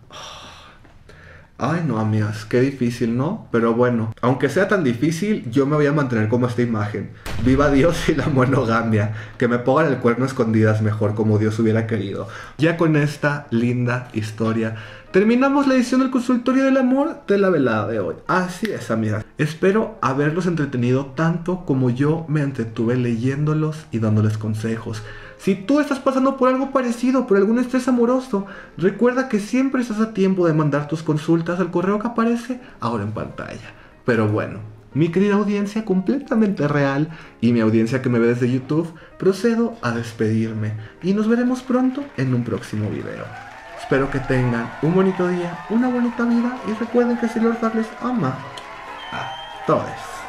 [SPEAKER 2] Ay, no, amigas, qué difícil, ¿no? Pero bueno, aunque sea tan difícil, yo me voy a mantener como esta imagen. Viva Dios y la monogamia. Que me pongan el cuerno a escondidas mejor, como Dios hubiera querido. Ya con esta linda historia, terminamos la edición del consultorio del amor de la velada de hoy. Así es, amigas. Espero haberlos entretenido tanto como yo me entretuve leyéndolos y dándoles consejos. Si tú estás pasando por algo parecido, por algún estrés amoroso, recuerda que siempre estás a tiempo de mandar tus consultas al correo que aparece ahora en pantalla. Pero bueno, mi querida audiencia completamente real y mi audiencia que me ve desde YouTube, procedo a despedirme y nos veremos pronto en un próximo video. Espero que tengan un bonito día, una bonita vida y recuerden que Sailor Flag les ama a todos.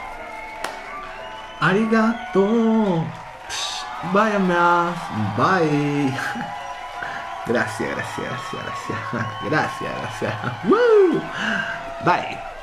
[SPEAKER 2] Arigato. Bye, amigas. Bye. Gracias, gracias, gracias, gracias. Gracias, gracias. Woo. Bye.